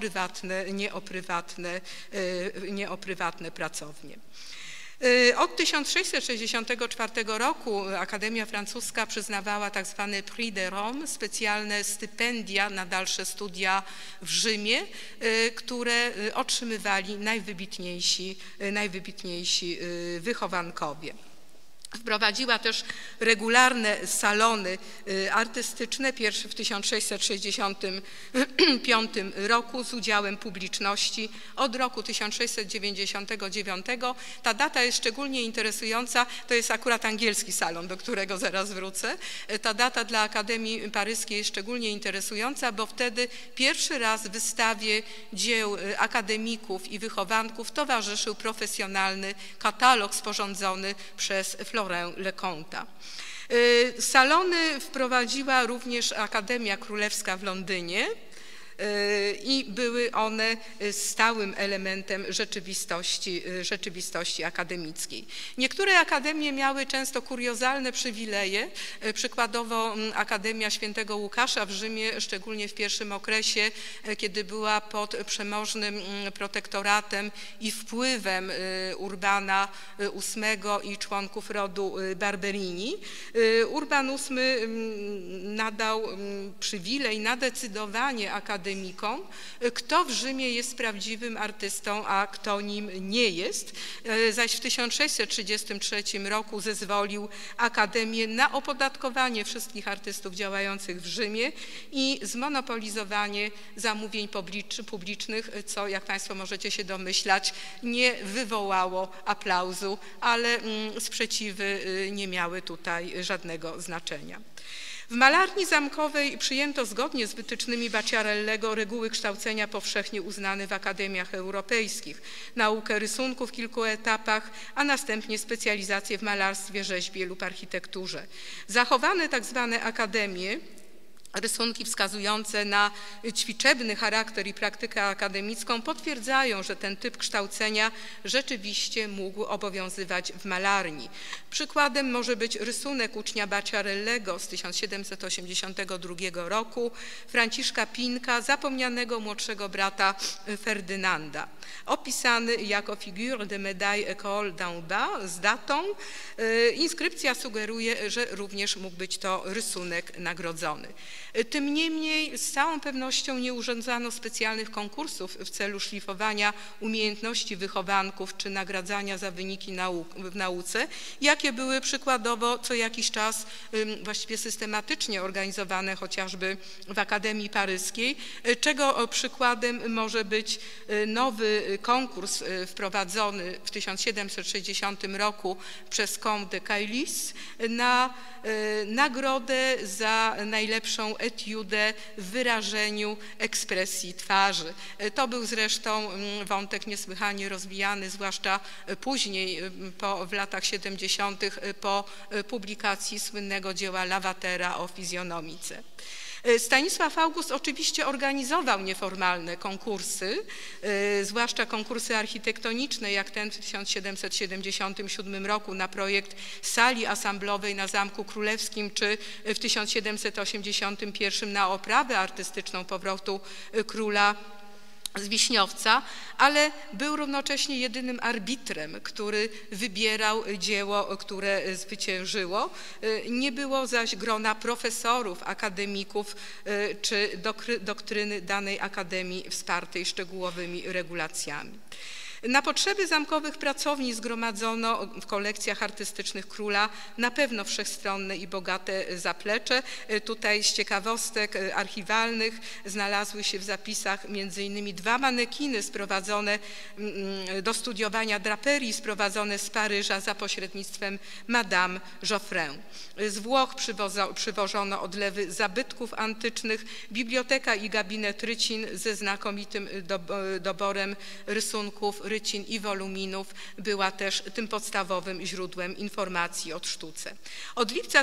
o prywatne pracownie. Od 1664 roku Akademia Francuska przyznawała tak zwany Prix de Rome, specjalne stypendia na dalsze studia w Rzymie, które otrzymywali najwybitniejsi wychowankowie. Wprowadziła też regularne salony artystyczne, pierwszy w 1665 roku z udziałem publiczności. Od roku 1699, ta data jest szczególnie interesująca, to jest akurat angielski salon, do którego zaraz wrócę. Ta data dla Akademii Paryskiej jest szczególnie interesująca, bo wtedy pierwszy raz wystawie dzieł akademików i wychowanków towarzyszył profesjonalny katalog sporządzony przez Florent Leconta. Salony wprowadziła również Akademia Królewska w Londynie i były one stałym elementem rzeczywistości akademickiej. Niektóre akademie miały często kuriozalne przywileje, przykładowo Akademia Świętego Łukasza w Rzymie, szczególnie w pierwszym okresie, kiedy była pod przemożnym protektoratem i wpływem Urbana VIII i członków rodu Barberini. Urban VIII nadał przywilej na decydowanie akademikom, kto w Rzymie jest prawdziwym artystą, a kto nim nie jest, zaś w 1633 roku zezwolił Akademię na opodatkowanie wszystkich artystów działających w Rzymie i zmonopolizowanie zamówień publicznych, co, jak Państwo możecie się domyślać, nie wywołało aplauzu, ale sprzeciwy nie miały tutaj żadnego znaczenia. W malarni zamkowej przyjęto zgodnie z wytycznymi Bacciarellego reguły kształcenia powszechnie uznane w akademiach europejskich, naukę rysunku w kilku etapach, a następnie specjalizację w malarstwie, rzeźbie lub architekturze. Zachowane tak zwane akademie, rysunki wskazujące na ćwiczebny charakter i praktykę akademicką potwierdzają, że ten typ kształcenia rzeczywiście mógł obowiązywać w malarni. Przykładem może być rysunek ucznia Bacciarellego z 1782 roku, Franciszka Pinka, zapomnianego młodszego brata Ferdynanda. Opisany jako figure de médaille École d'en bas z datą, inskrypcja sugeruje, że również mógł być to rysunek nagrodzony. Tym niemniej z całą pewnością nie urządzano specjalnych konkursów w celu szlifowania umiejętności wychowanków czy nagradzania za wyniki w nauce, jakie były przykładowo co jakiś czas właściwie systematycznie organizowane chociażby w Akademii Paryskiej, czego przykładem może być nowy konkurs wprowadzony w 1760 roku przez Comte de Caylus na nagrodę za najlepszą etiudę w wyrażeniu ekspresji twarzy. To był zresztą wątek niesłychanie rozwijany, zwłaszcza później, w latach 70. po publikacji słynnego dzieła Lavatera o fizjonomice. Stanisław August oczywiście organizował nieformalne konkursy, zwłaszcza konkursy architektoniczne, jak ten w 1777 roku na projekt sali asamblowej na Zamku Królewskim, czy w 1781 na oprawę artystyczną powrotu króla z Wiśniowca, ale był równocześnie jedynym arbitrem, który wybierał dzieło, które zwyciężyło. Nie było zaś grona profesorów, akademików czy doktryny danej akademii wspartej szczegółowymi regulacjami. Na potrzeby zamkowych pracowni zgromadzono w kolekcjach artystycznych króla na pewno wszechstronne i bogate zaplecze. Tutaj z ciekawostek archiwalnych znalazły się w zapisach m.in. 2 manekiny sprowadzone do studiowania draperii, sprowadzone z Paryża za pośrednictwem Madame Geoffrin. Z Włoch przywożono odlewy zabytków antycznych, biblioteka i gabinet Rycin ze znakomitym doborem rysunków, rycin i woluminów była też tym podstawowym źródłem informacji o sztuce. Od lipca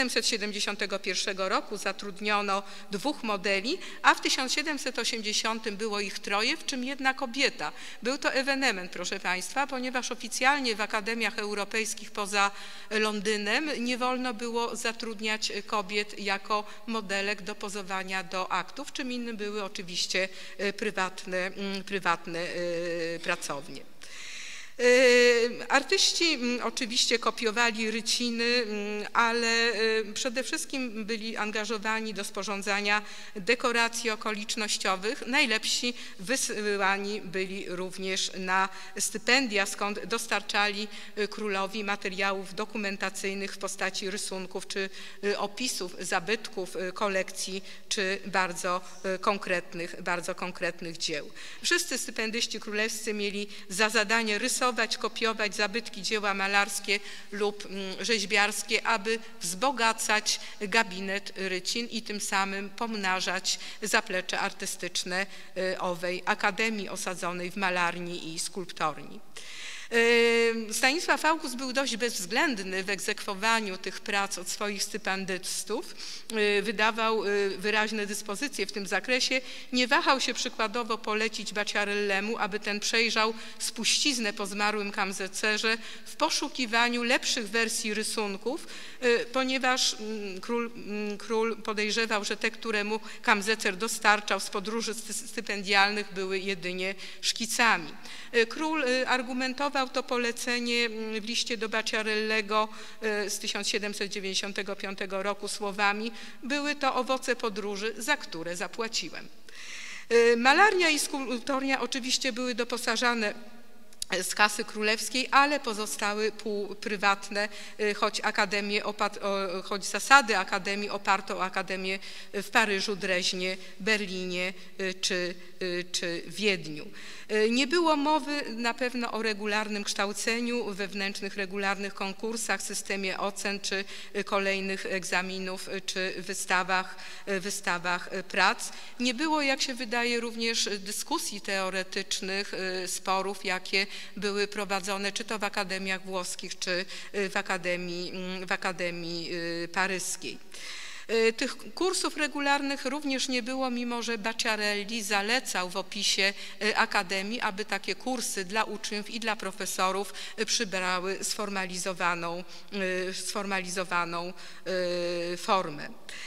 1771 roku zatrudniono 2 modeli, a w 1780 było ich 3, w czym 1 kobieta. Był to ewenement, proszę Państwa, ponieważ oficjalnie w akademiach europejskich poza Londynem nie wolno było zatrudniać kobiet jako modelek do pozowania do aktów, czym innym były oczywiście prywatne pracownie. Artyści oczywiście kopiowali ryciny, ale przede wszystkim byli angażowani do sporządzania dekoracji okolicznościowych. Najlepsi wysyłani byli również na stypendia, skąd dostarczali królowi materiałów dokumentacyjnych w postaci rysunków czy opisów zabytków, kolekcji czy bardzo konkretnych dzieł. Wszyscy stypendyści królewscy mieli za zadanie rysować, kopiować zabytki, dzieła malarskie lub rzeźbiarskie, aby wzbogacać gabinet rycin i tym samym pomnażać zaplecze artystyczne owej akademii osadzonej w malarni i skulptorni. Stanisław August był dość bezwzględny w egzekwowaniu tych prac od swoich stypendystów. Wydawał wyraźne dyspozycje w tym zakresie. Nie wahał się przykładowo polecić Bacciarellemu, aby ten przejrzał spuściznę po zmarłym Kamzecerze w poszukiwaniu lepszych wersji rysunków, ponieważ król podejrzewał, że te, które mu Kamzecer dostarczał z podróży stypendialnych, były jedynie szkicami. Król argumentował to polecenie w liście do Bacciarellego z 1795 roku słowami: były to owoce podróży, za które zapłaciłem. Malarnia i skulptornia oczywiście były doposażane z kasy królewskiej, ale pozostały półprywatne, choć zasady akademii oparto o akademię w Paryżu, Dreźnie, Berlinie czy Wiedniu. Nie było mowy na pewno o regularnym kształceniu, wewnętrznych regularnych konkursach, systemie ocen czy kolejnych egzaminów czy wystawach prac. Nie było, jak się wydaje, również dyskusji teoretycznych, sporów, jakie były prowadzone czy to w akademiach włoskich, czy w Akademii Paryskiej. Tych kursów regularnych również nie było, mimo że Bacciarelli zalecał w opisie akademii, aby takie kursy dla uczniów i dla profesorów przybrały sformalizowaną formę.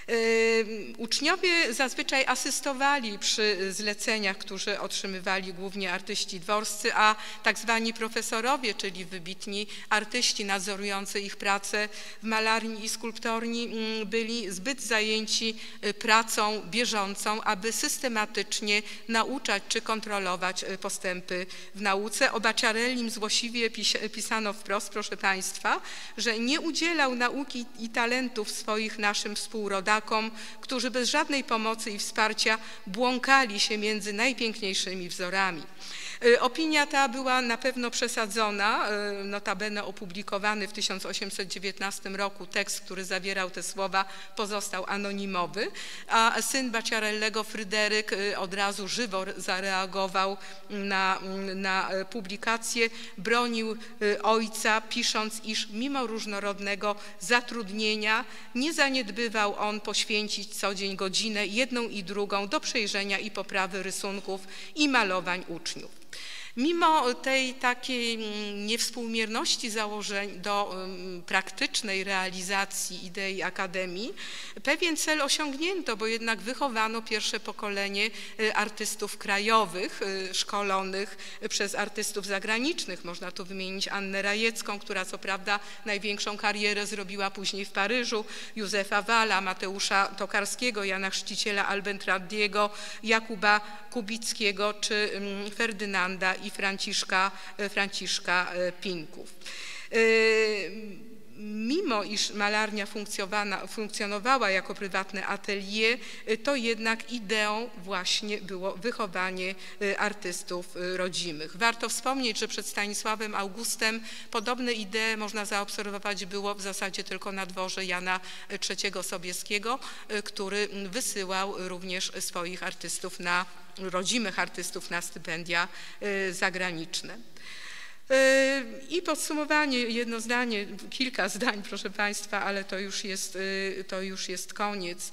Uczniowie zazwyczaj asystowali przy zleceniach, które otrzymywali głównie artyści dworscy, a tak zwani profesorowie, czyli wybitni artyści nadzorujący ich pracę w malarni i skulptorni, byli zbyt zajęci pracą bieżącą, aby systematycznie nauczać czy kontrolować postępy w nauce. O Bacciarellim złośliwie pisano wprost, proszę Państwa, że nie udzielał nauki i talentów swoich naszym współrodakom, którzy bez żadnej pomocy i wsparcia błąkali się między najpiękniejszymi wzorami. Opinia ta była na pewno przesadzona, notabene opublikowany w 1819 roku tekst, który zawierał te słowa, pozostał anonimowy, a syn Bacciarellego, Fryderyk, od razu żywo zareagował na publikację, bronił ojca, pisząc, iż mimo różnorodnego zatrudnienia nie zaniedbywał on poświęcić co dzień godzinę, jedną i drugą, do przejrzenia i poprawy rysunków i malowań uczniów. Mimo tej takiej niewspółmierności założeń do praktycznej realizacji idei Akademii, pewien cel osiągnięto, bo jednak wychowano pierwsze pokolenie artystów krajowych, szkolonych przez artystów zagranicznych. Można tu wymienić Annę Rajecką, która co prawda największą karierę zrobiła później w Paryżu, Józefa Walla, Mateusza Tokarskiego, Jana Chrzciciela Albentradiego, Jakuba Kubickiego czy Ferdynanda i Franciszka Pinków. Mimo iż malarnia funkcjonowała jako prywatne atelier, to jednak ideą właśnie było wychowanie artystów rodzimych. Warto wspomnieć, że przed Stanisławem Augustem podobne idee można zaobserwować było w zasadzie tylko na dworze Jana III Sobieskiego, który wysyłał również swoich artystów rodzimych artystów na stypendia zagraniczne. I podsumowanie, jedno zdanie, kilka zdań, proszę Państwa, ale to już jest koniec.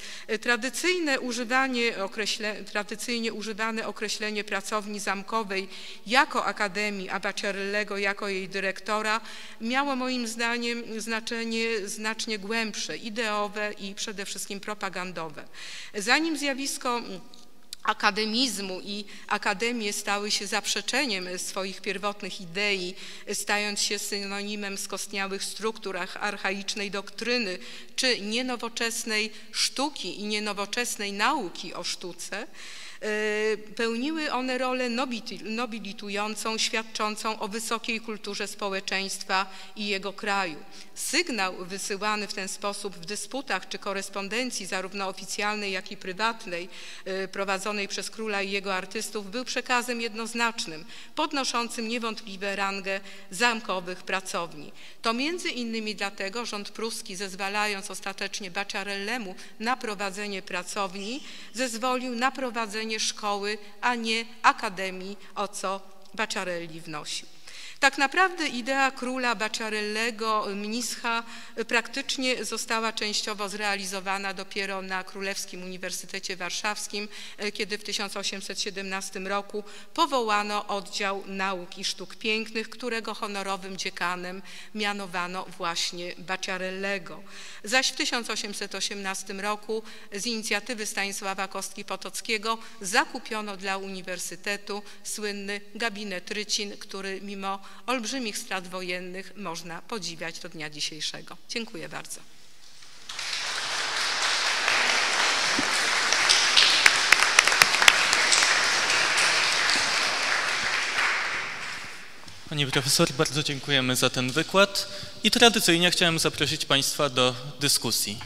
Tradycyjnie używane określenie pracowni zamkowej jako Akademii, a Bacciarellego jako jej dyrektora miało moim zdaniem znaczenie znacznie głębsze, ideowe i przede wszystkim propagandowe. Zanim zjawisko akademizmu i akademie stały się zaprzeczeniem swoich pierwotnych idei, stając się synonimem skostniałych struktur, archaicznej doktryny czy nienowoczesnej sztuki i nienowoczesnej nauki o sztuce, pełniły one rolę nobilitującą, świadczącą o wysokiej kulturze społeczeństwa i jego kraju. Sygnał wysyłany w ten sposób w dysputach czy korespondencji zarówno oficjalnej, jak i prywatnej prowadzonej przez króla i jego artystów był przekazem jednoznacznym, podnoszącym niewątpliwie rangę zamkowych pracowni. To między innymi dlatego rząd pruski, zezwalając ostatecznie Bacciarellemu na prowadzenie pracowni, zezwolił na prowadzenie szkoły, a nie akademii, o co Bacciarelli wnosił. Tak naprawdę idea króla Bacciarellego, mnicha, praktycznie została częściowo zrealizowana dopiero na Królewskim Uniwersytecie Warszawskim, kiedy w 1817 roku powołano oddział nauk i sztuk pięknych, którego honorowym dziekanem mianowano właśnie Bacciarellego. Zaś w 1818 roku z inicjatywy Stanisława Kostki-Potockiego zakupiono dla uniwersytetu słynny gabinet Rycin, który mimo olbrzymich strat wojennych można podziwiać do dnia dzisiejszego. Dziękuję bardzo. Pani profesor, bardzo dziękujemy za ten wykład i tradycyjnie chciałem zaprosić Państwa do dyskusji.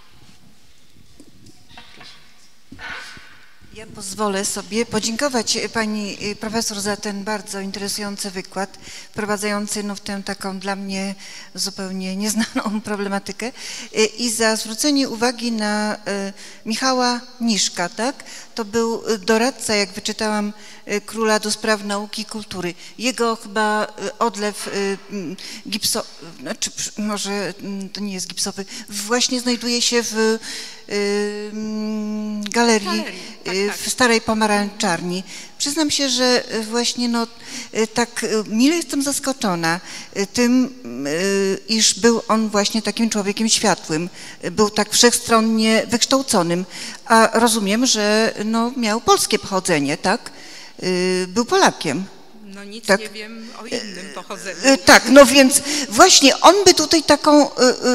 Ja pozwolę sobie podziękować pani profesor za ten bardzo interesujący wykład, wprowadzający w tę taką dla mnie zupełnie nieznaną problematykę i za zwrócenie uwagi na Michała Niszka, tak? To był doradca, jak wyczytałam, króla do spraw nauki i kultury. Jego chyba odlew znaczy może to nie jest gipsowy, właśnie znajduje się w galerii tak. w Starej Pomarańczarni. Przyznam się, że właśnie no, tak mile jestem zaskoczona tym, iż był on właśnie takim człowiekiem światłym, był tak wszechstronnie wykształconym, a rozumiem, że no, miał polskie pochodzenie, tak? Był Polakiem. No nic tak. nie wiem o innym pochodzeniu. Tak, no więc właśnie on by tutaj taką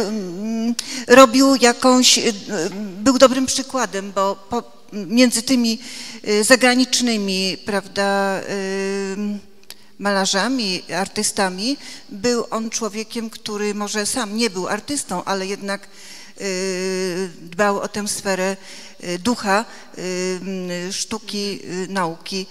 robił jakąś, był dobrym przykładem, bo między tymi zagranicznymi, prawda, malarzami, artystami, był on człowiekiem, który może sam nie był artystą, ale jednak dbał o tę sferę ducha, sztuki, nauki.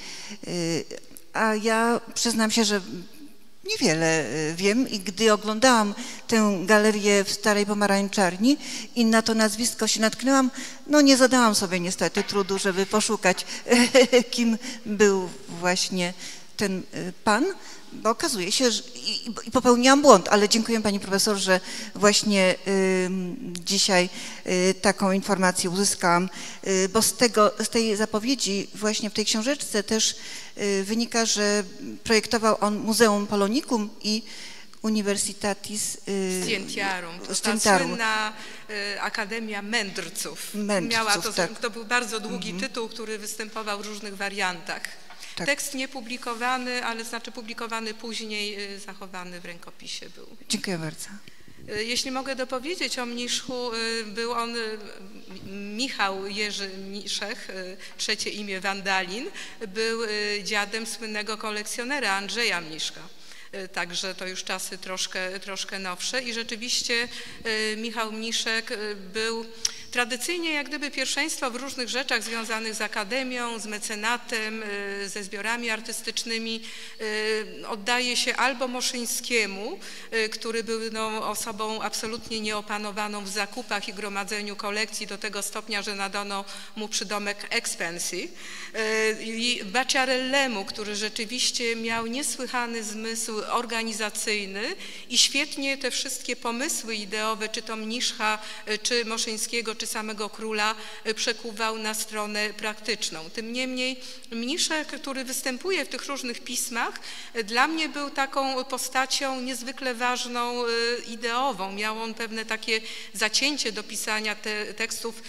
A ja przyznam się, że niewiele wiem i gdy oglądałam tę galerię w Starej Pomarańczarni i na to nazwisko się natknęłam, no nie zadałam sobie niestety trudu, żeby poszukać, kim był właśnie ten pan, bo okazuje się, że i popełniłam błąd, ale dziękuję pani profesor, że właśnie dzisiaj taką informację uzyskałam, bo z tej zapowiedzi właśnie w tej książeczce też wynika, że projektował on Muzeum Polonicum i Universitatis Scientiarum, to ta Scientiarum. słynna Akademia Mędrców. Tak. To był bardzo długi tytuł, który występował w różnych wariantach. Tak. Tekst niepublikowany, ale znaczy publikowany później, zachowany w rękopisie był. Dziękuję bardzo. Jeśli mogę dopowiedzieć o Mniszchu, był on Michał Jerzy Mniszek, trzecie imię Wandalin, był dziadem słynnego kolekcjonera Andrzeja Mniszka. Także to już czasy troszkę nowsze i rzeczywiście Michał Mniszek był tradycyjnie jak gdyby pierwszeństwo w różnych rzeczach związanych z akademią, z mecenatem, ze zbiorami artystycznymi oddaje się albo Moszyńskiemu, który był no, osobą absolutnie nieopanowaną w zakupach i gromadzeniu kolekcji do tego stopnia, że nadano mu przydomek expensy, i Bacciarellemu, który rzeczywiście miał niesłychany zmysł organizacyjny i świetnie te wszystkie pomysły ideowe, czy to Mniszcha, czy Moszyńskiego, czy samego króla przekuwał na stronę praktyczną. Tym niemniej Mniszek, który występuje w tych różnych pismach, dla mnie był taką postacią niezwykle ważną ideową. Miał on pewne takie zacięcie do pisania tekstów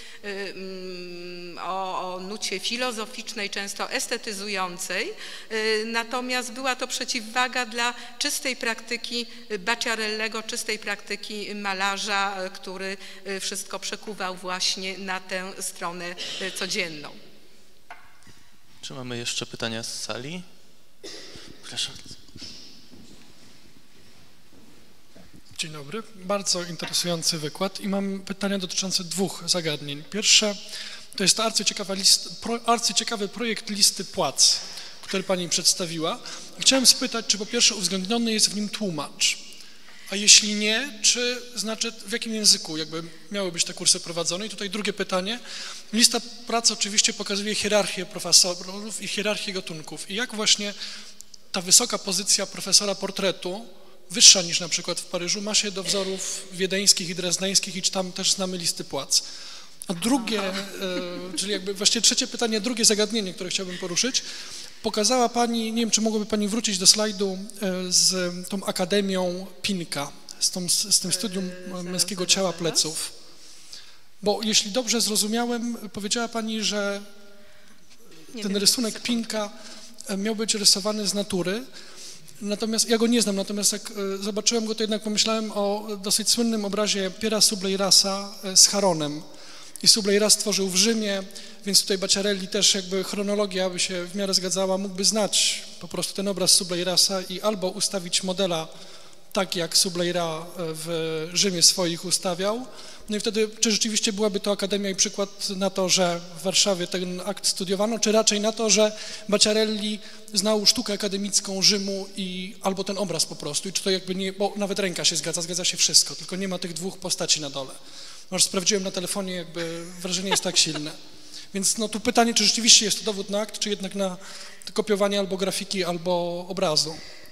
o nucie filozoficznej, często estetyzującej, natomiast była to przeciwwaga dla czystej praktyki Bacciarellego, czystej praktyki malarza, który wszystko przekuwał właśnie na tę stronę codzienną. Czy mamy jeszcze pytania z sali? Proszę. Dzień dobry. Bardzo interesujący wykład i mam pytania dotyczące dwóch zagadnień. Pierwsze to jest arcyciekawy projekt listy płac, który pani przedstawiła. Chciałem spytać, czy po pierwsze uwzględniony jest w nim tłumacz, a jeśli nie, czy znaczy w jakim języku jakby miały być te kursy prowadzone? I tutaj drugie pytanie. Lista prac oczywiście pokazuje hierarchię profesorów i hierarchię gatunków. I jak właśnie ta wysoka pozycja profesora portretu, wyższa niż na przykład w Paryżu, ma się do wzorów wiedeńskich i drezdeńskich i czy tam też znamy listy płac? A drugie, czyli jakby właściwie trzecie pytanie, drugie zagadnienie, które chciałbym poruszyć. Pokazała pani, nie wiem, czy mogłaby pani wrócić do slajdu z tą Akademią Pinka, z tym studium męskiego ciała pleców. Bo jeśli dobrze zrozumiałem, powiedziała pani, że ten rysunek Pinka miał być rysowany z natury. Natomiast ja go nie znam, natomiast jak zobaczyłem go, to jednak pomyślałem o dosyć słynnym obrazie Piera Subleirasa z Charonem. I Subleyras stworzył w Rzymie, więc tutaj Bacciarelli też jakby chronologia by się w miarę zgadzała, mógłby znać po ten obraz Subleirasa i albo ustawić modela tak, jak Subleyras w Rzymie swoich ustawiał. No i wtedy, czy rzeczywiście byłaby to akademia i przykład na to, że w Warszawie ten akt studiowano, czy raczej na to, że Bacciarelli znał sztukę akademicką Rzymu i albo ten obraz po prostu, i czy to jakby nie, bo nawet ręka się zgadza się wszystko, tylko nie ma tych dwóch postaci na dole. Może sprawdziłem na telefonie, jakby wrażenie jest tak silne. Więc no tu pytanie, czy rzeczywiście jest to dowód na akt, czy jednak na kopiowanie albo grafiki, albo obrazu.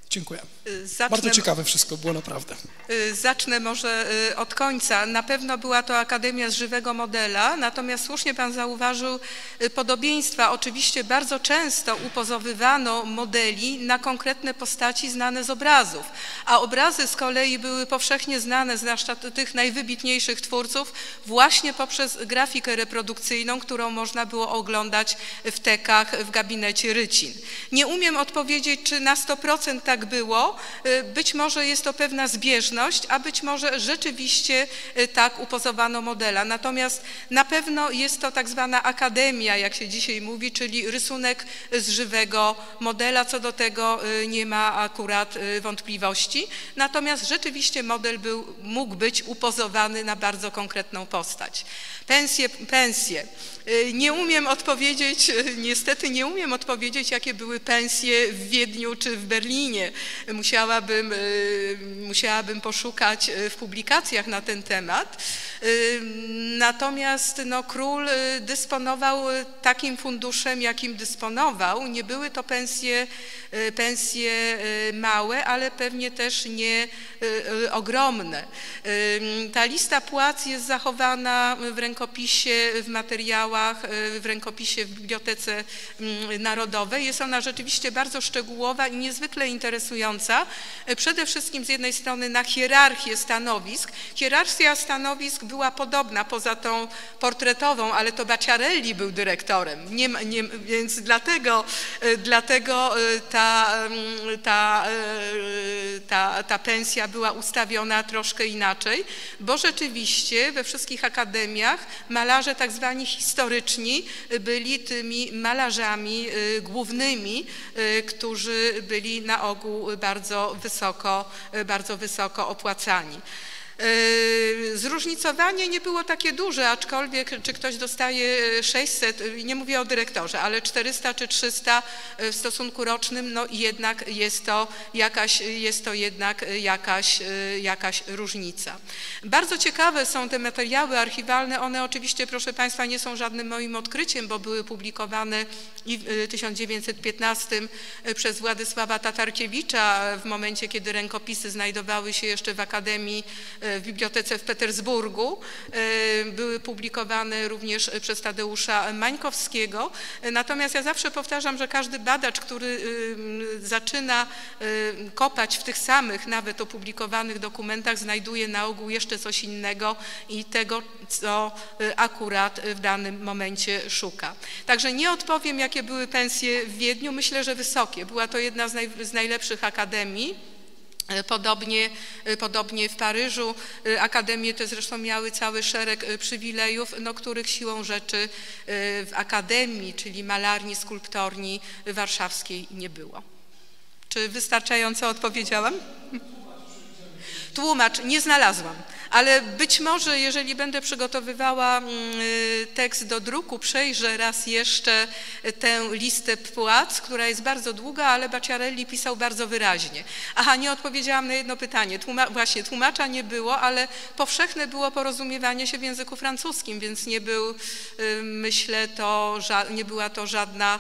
Dziękuję. Bardzo ciekawe wszystko było, naprawdę. Zacznę może od końca. Na pewno była to Akademia z żywego modela, natomiast słusznie Pan zauważył podobieństwa. Oczywiście bardzo często upozowywano modeli na konkretne postaci znane z obrazów, a obrazy z kolei były powszechnie znane, zwłaszcza tych najwybitniejszych twórców, właśnie poprzez grafikę reprodukcyjną, którą można było oglądać w tekach w gabinecie Rycin. Nie umiem odpowiedzieć, czy na 100% tak było. Być może jest to pewna zbieżność, a być może rzeczywiście tak upozowano modela. Natomiast na pewno jest to tak zwana akademia, jak się dzisiaj mówi, czyli rysunek z żywego modela. Co do tego nie ma akurat wątpliwości. Natomiast rzeczywiście model mógł być upozowany na bardzo konkretną postać. Pensje. Nie umiem odpowiedzieć, niestety nie umiem odpowiedzieć, jakie były pensje w Wiedniu czy w Berlinie. Musiałabym poszukać w publikacjach na ten temat. Natomiast no, król dysponował takim funduszem, jakim dysponował. Nie były to pensje małe, ale pewnie też nie ogromne. Ta lista płac jest zachowana w rękopisie, w materiałach, w rękopisie w Bibliotece Narodowej. Jest ona rzeczywiście bardzo szczegółowa i niezwykle interesująca. Przede wszystkim z jednej strony na hierarchię stanowisk. Hierarchia stanowisk była podobna, poza tą portretową, ale to Bacciarelli był dyrektorem, więc dlatego ta pensja była ustawiona troszkę inaczej, bo rzeczywiście we wszystkich akademiach malarze tak zwani historyczni byli tymi malarzami głównymi, którzy byli na ogół bardzo wysoko opłacani. Zróżnicowanie nie było takie duże, aczkolwiek czy ktoś dostaje 600, nie mówię o dyrektorze, ale 400 czy 300 w stosunku rocznym, no jednak jest to jednak jakaś różnica. Bardzo ciekawe są te materiały archiwalne, one oczywiście, proszę Państwa, nie są żadnym moim odkryciem, bo były publikowane i w 1915 przez Władysława Tatarkiewicza w momencie, kiedy rękopisy znajdowały się jeszcze w Akademii w bibliotece w Petersburgu. Były publikowane również przez Tadeusza Mańkowskiego. Natomiast ja zawsze powtarzam, że każdy badacz, który zaczyna kopać w tych samych nawet opublikowanych dokumentach, znajduje na ogół jeszcze coś innego i tego, co akurat w danym momencie szuka. Także nie odpowiem, jakie były pensje w Wiedniu. Myślę, że wysokie. Była to jedna z najlepszych akademii. Podobnie w Paryżu. Akademie te zresztą miały cały szereg przywilejów, no, których siłą rzeczy w Akademii, czyli malarni, skulptorni warszawskiej nie było. Czy wystarczająco odpowiedziałam? Tłumacz nie znalazłam, ale być może, jeżeli będę przygotowywała tekst do druku, przejrzę raz jeszcze tę listę płac, która jest bardzo długa, ale Bacciarelli pisał bardzo wyraźnie. Aha, nie odpowiedziałam na jedno pytanie. Właśnie, tłumacza nie było, ale powszechne było porozumiewanie się w języku francuskim, więc nie był, myślę, nie była to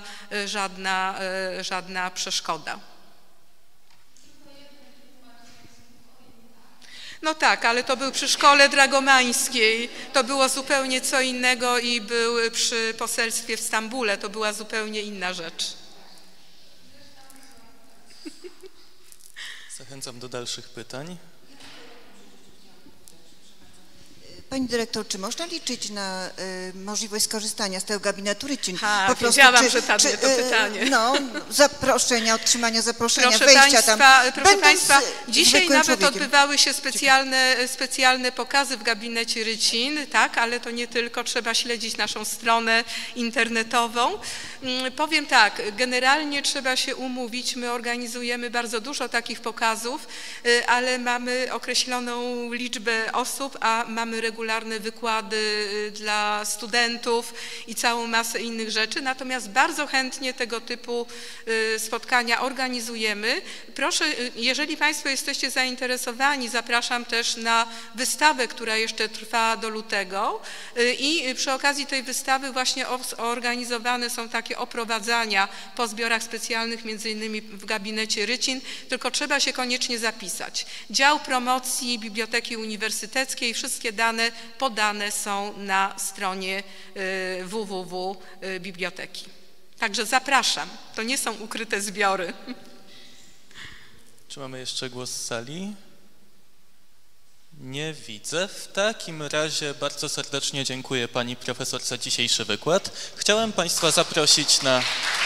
żadna przeszkoda. No tak, ale to był przy szkole dragomańskiej, to było zupełnie co innego i był przy poselstwie w Stambule, to była zupełnie inna rzecz. Zachęcam do dalszych pytań. Pani dyrektor, czy można liczyć na możliwość skorzystania z tego gabinetu Rycin? Wiedziałam, że padnie to pytanie. No, otrzymania zaproszenia, proszę wejścia Proszę Państwa, dzisiaj nawet człowiekiem. odbywały się specjalne pokazy w gabinecie Rycin, tak, ale to nie tylko, trzeba śledzić naszą stronę internetową. Powiem tak, generalnie trzeba się umówić, my organizujemy bardzo dużo takich pokazów, ale mamy określoną liczbę osób, a mamy regularnie regularne wykłady dla studentów i całą masę innych rzeczy, natomiast bardzo chętnie tego typu spotkania organizujemy. Proszę, jeżeli Państwo jesteście zainteresowani, zapraszam też na wystawę, która jeszcze trwa do lutego i przy okazji tej wystawy właśnie organizowane są takie oprowadzania po zbiorach specjalnych, między innymi w gabinecie Rycin, tylko trzeba się koniecznie zapisać. Dział promocji Biblioteki Uniwersyteckiej, wszystkie dane podane są na stronie www.biblioteki. Także zapraszam, to nie są ukryte zbiory. Czy mamy jeszcze głos z sali? Nie widzę. W takim razie bardzo serdecznie dziękuję pani profesor za dzisiejszy wykład. Chciałem Państwa zaprosić na...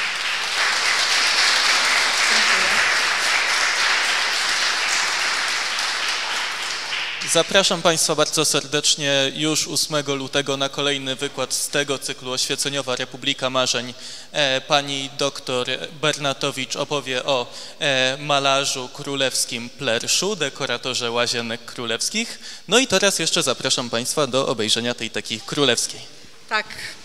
Zapraszam Państwa bardzo serdecznie już 8 lutego na kolejny wykład z tego cyklu Oświeceniowa Republika Marzeń. Pani doktor Bernatowicz opowie o malarzu królewskim Plerszu, dekoratorze łazienek królewskich. No i teraz jeszcze zapraszam Państwa do obejrzenia tej takiej królewskiej. Tak.